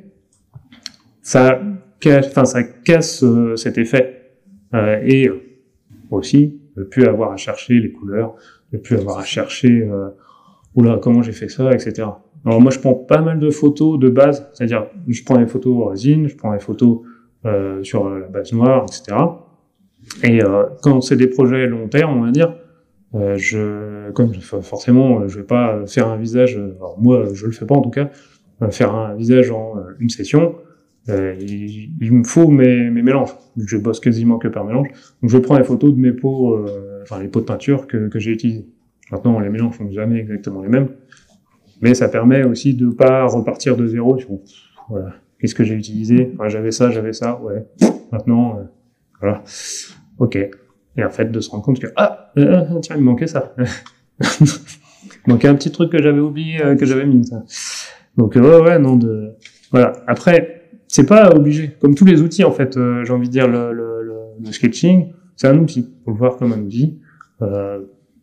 ça casse, enfin, ça casse euh, cet effet. Euh, et euh, aussi, ne plus avoir à chercher les couleurs, ne plus avoir à chercher, euh, oula, comment j'ai fait ça, et cetera. Alors moi, je prends pas mal de photos de base, c'est-à-dire, je prends des photos en résine, je prends des photos euh, sur la base noire, et cetera. Et euh, quand c'est des projets long terme, on va dire, euh, je, comme forcément, je vais pas faire un visage, alors moi, je le fais pas en tout cas, faire un visage en une session. Euh, il, il me faut mes, mes mélanges. Je bosse quasiment que par mélange. Donc je prends les photos de mes pots, euh, enfin les pots de peinture que, que j'ai utilisés. Maintenant, les mélanges sont jamais exactement les mêmes, mais ça permet aussi de pas repartir de zéro sur voilà, qu'est-ce que j'ai utilisé. Enfin, j'avais ça, j'avais ça, ouais. Maintenant, euh, voilà, ok. Et en fait, de se rendre compte que ah, euh, tiens, il me manquait ça. il manquait un petit truc que j'avais oublié, euh, que j'avais mis. Ça. Donc euh, ouais, ouais, non de voilà. Après. C'est pas obligé. Comme tous les outils, en fait, euh, j'ai envie de dire, le, le, le, le sketching, c'est un outil. Faut le voir comme un outil. Euh,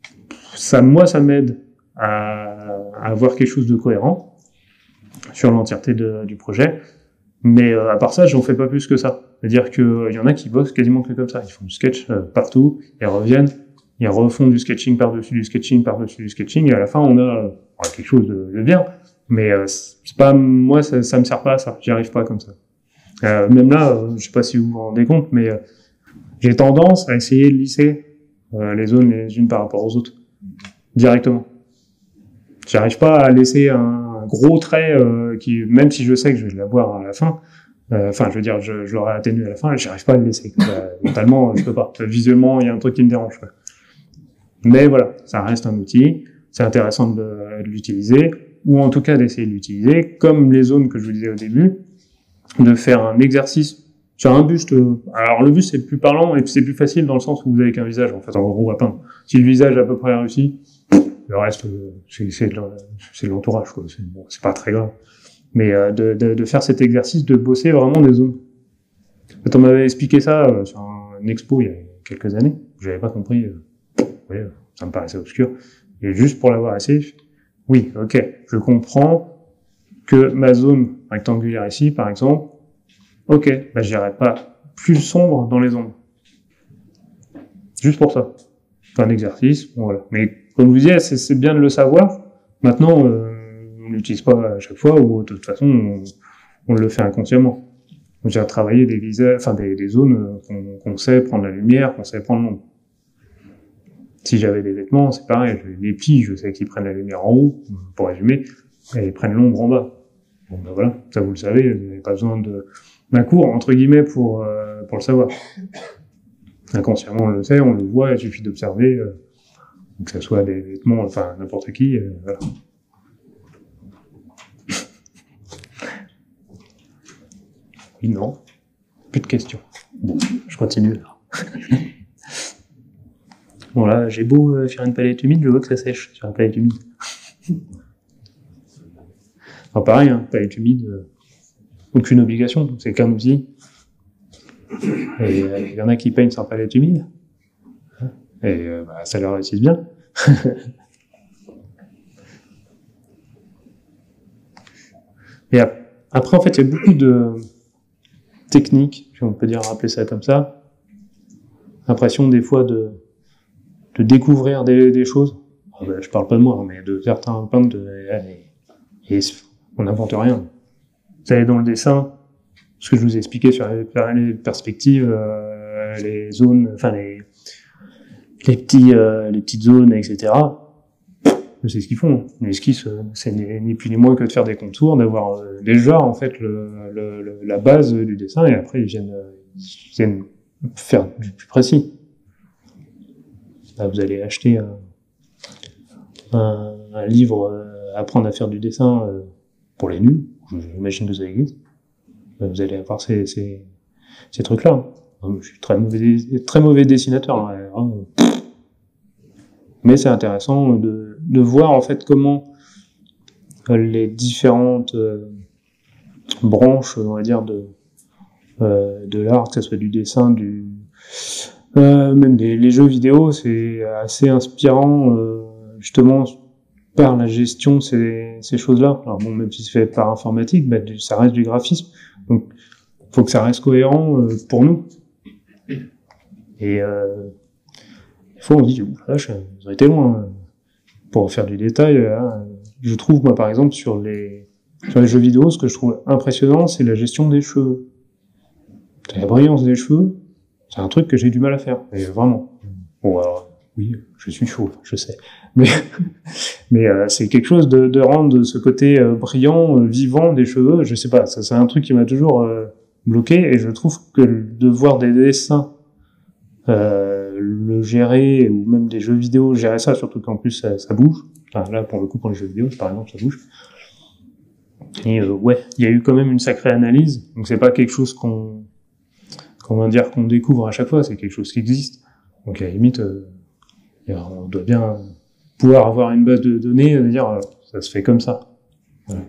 ça, moi, ça m'aide à, à avoir quelque chose de cohérent sur l'entièreté de, du projet. Mais euh, à part ça, j'en fais pas plus que ça. C'est-à-dire qu'il euh, y en a qui bossent quasiment que comme ça. Ils font du sketch euh, partout, ils reviennent, ils refont du sketching par-dessus du sketching par-dessus du sketching, et à la fin, on a euh, quelque chose de, de bien. Mais euh, c'est pas moi, ça, ça me sert pas à ça. J'y arrive pas comme ça. Euh, même là, euh, je sais pas si vous vous rendez compte, mais euh, j'ai tendance à essayer de lisser euh, les zones les unes par rapport aux autres directement. J'arrive pas à laisser un, un gros trait euh, qui, même si je sais que je vais l'avoir à la fin, enfin, euh, je veux dire, je, je l'aurai atténué à la fin, j'arrive pas à le laisser. Euh, mentalement, je peux pas. Visuellement, il y a un truc qui me dérange. Quoi. Mais voilà, ça reste un outil. C'est intéressant de, de l'utiliser. Ou en tout cas d'essayer de l'utiliser, comme les zones que je vous disais au début, de faire un exercice sur un buste. Alors le buste c'est plus parlant et c'est plus facile dans le sens où vous avez qu'un visage en fait en gros à peindre. Si le visage est à peu près réussi, le reste c'est, c'est, de, c'est de l'entourage quoi. C'est, bon, c'est pas très grave. Mais euh, de, de, de faire cet exercice de bosser vraiment des zones. En fait, on m'avait expliqué ça euh, sur un expo il y a quelques années. J'avais pas compris. Euh, ouais, ça me paraissait obscur. Et juste pour l'avoir essayé. Oui, ok, je comprends que ma zone rectangulaire ici, par exemple, ok, bah j'irai pas plus sombre dans les ombres. Juste pour ça. C'est un exercice, bon, voilà. Mais comme je vous disais, c'est, c'est bien de le savoir. Maintenant, euh, on l'utilise pas à chaque fois, ou de toute façon, on, on le fait inconsciemment. Donc, j'ai travaillé des visages, enfin des, des zones qu'on, qu'on sait prendre la lumière, qu'on sait prendre l'ombre. Si j'avais des vêtements, c'est pareil. Les plis, je sais qu'ils prennent la lumière en haut, pour résumer, et ils prennent l'ombre en bas. Bon, ben voilà, ça vous le savez, vous n'avez pas besoin de, d'un cours, entre guillemets, pour, euh, pour le savoir. Inconsciemment, on le sait, on le voit, il suffit d'observer, euh, que ce soit des vêtements, enfin, n'importe qui, euh, voilà. Oui, non. Plus de questions. Bon, je continue alors. Bon là, j'ai beau euh, faire une palette humide, je vois que ça sèche sur la palette humide. Alors pareil, hein, palette humide, euh, aucune obligation, c'est qu'un outil. Et il euh, y en a qui peignent sans palette humide. Et euh, bah, ça leur réussit bien. Et après, en fait, il y a beaucoup de techniques, si on peut dire appeler ça comme ça. L'impression des fois de, de découvrir des, des choses. Ah ben, je parle pas de moi, mais de certains peintres, de, et, et on n'invente rien. Vous allez dans le dessin, ce que je vous ai expliqué sur les, les perspectives, euh, les zones, enfin les, les petits, euh, les petites zones, et cetera. C'est ce qu'ils font. L'esquisse, c'est ni plus ni moins que de faire des contours, d'avoir euh, déjà en fait le, le, le, la base du dessin, et après ils viennent, ils viennent faire du plus précis. Là, vous allez acheter un, un, un livre euh, apprendre à faire du dessin euh, pour les nuls. J'imagine que vous avez vu. Vous allez avoir ces, ces, ces trucs-là. Je suis très mauvais, très mauvais dessinateur. Hein. Mais c'est intéressant de, de voir en fait comment les différentes euh, branches, on va dire, de, euh, de l'art, que ce soit du dessin, du, euh, même des, les jeux vidéo, c'est assez inspirant, euh, justement, par la gestion de ces, ces choses-là. Alors bon, même si c'est fait par informatique, bah, ça reste du graphisme. Donc, faut que ça reste cohérent euh, pour nous. Et euh, des fois, on se dit, là, je, vous avez été loin hein, pour faire du détail. Hein. Je trouve, moi, par exemple, sur les, sur les jeux vidéo, ce que je trouve impressionnant, c'est la gestion des cheveux. La brillance des cheveux, c'est un truc que j'ai du mal à faire. Et vraiment. Bon, alors, oui, je suis chaud, je sais. Mais, mais euh, c'est quelque chose de, de rendre ce côté euh, brillant, euh, vivant des cheveux. Je sais pas, ça, c'est un truc qui m'a toujours euh, bloqué. Et je trouve que de voir des dessins euh, le gérer, ou même des jeux vidéo gérer ça, surtout qu'en plus ça, ça bouge. Enfin, là, pour le coup, pour les jeux vidéo, par exemple, ça bouge. Et euh, ouais, il y a eu quand même une sacrée analyse. Donc c'est pas quelque chose qu'on, comment dire, qu'on découvre à chaque fois. C'est quelque chose qui existe. Donc à la limite, euh, on doit bien pouvoir avoir une base de données et dire euh, ça se fait comme ça. Voilà.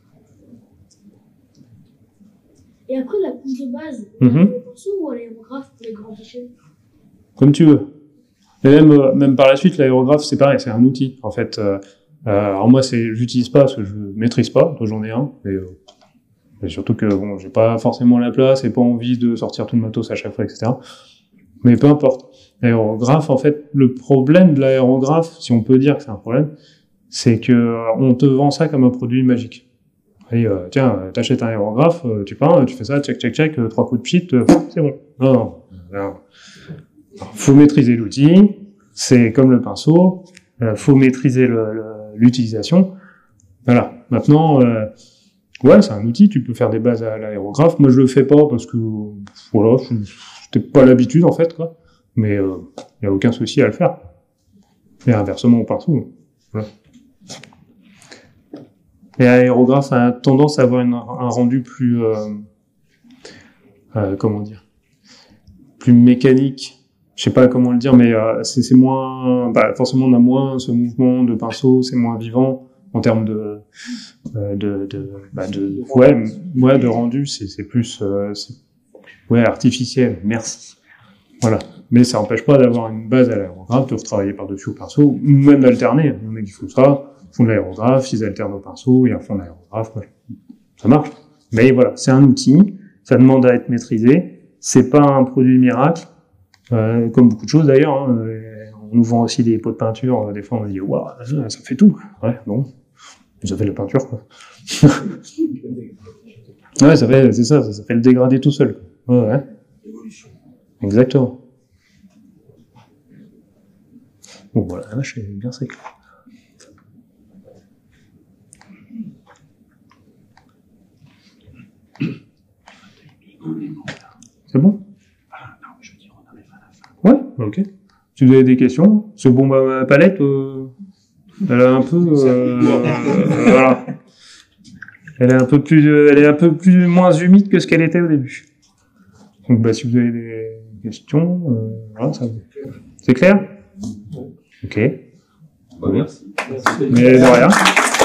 Et après la couche de base, Mm-hmm. le pinceau ou l'aérographe pour les grands déchets? Comme tu veux. Et même, euh, même par la suite, l'aérographe, c'est pareil, c'est un outil. En fait, euh, euh, alors moi, c'est, j'utilise pas parce que je maîtrise pas. Toi, j'en ai un. Et, euh, et surtout que bon, j'ai pas forcément la place et pas envie de sortir tout le matos à chaque fois, et cetera. Mais peu importe. L'aérographe, en fait, le problème de l'aérographe, si on peut dire que c'est un problème, c'est que euh, on te vend ça comme un produit magique. Et euh, tiens, t'achètes un aérographe, euh, tu peins, tu fais ça, check, check, check, euh, trois coups de pchit, euh, c'est bon. Non, non, non. Faut maîtriser l'outil, c'est comme le pinceau, euh, faut maîtriser le, le, l'utilisation. Voilà. Maintenant, euh, ouais, c'est un outil, tu peux faire des bases à l'aérographe. Moi, je le fais pas parce que, voilà, j'ai pas l'habitude en fait, quoi. Mais il euh, y a aucun souci à le faire. Et inversement au pinceau. Voilà. Et l'aérographe a tendance à avoir une, un rendu plus, euh, euh, comment dire, plus mécanique. Je sais pas comment le dire, mais euh, c'est, c'est moins, bah, forcément on a moins ce mouvement de pinceau, c'est moins vivant en termes de, euh, de, de, bah, de, ouais, ouais, de rendu, c'est, c'est plus, euh, c'est, ouais, artificiel. Merci. Voilà. Mais ça n'empêche pas d'avoir une base à l'aérographe, de retravailler par-dessus au pinceau, ou même d'alterner. Il y en a qui font ça, font de l'aérographe, ils alternent au pinceau, ils font de l'aérographe, quoi. Ça marche. Mais voilà, c'est un outil, ça demande à être maîtrisé, c'est pas un produit miracle, euh, comme beaucoup de choses d'ailleurs, hein. On nous vend aussi des pots de peinture, des fois on dit, waouh, ça fait tout. Ouais, bon. Ça fait de la peinture, quoi. Ouais, ça fait, c'est ça, ça fait le dégradé tout seul, quoi. Ouais, ouais. Évolution. Exactement. Bon, voilà, la vache, elle est bien sec. C'est bon? Ah, non, je veux dire, on arrive à la fin. Ouais, ok. Si vous avez des questions, ce bon, ma palette, euh, elle a un peu, euh, euh, voilà. Elle est un peu plus, euh, elle est un peu plus moins humide que ce qu'elle était au début. Donc, bah, si vous avez des questions, euh, voilà, ça vous... C'est clair? Ok. Bah, merci. Mais de rien.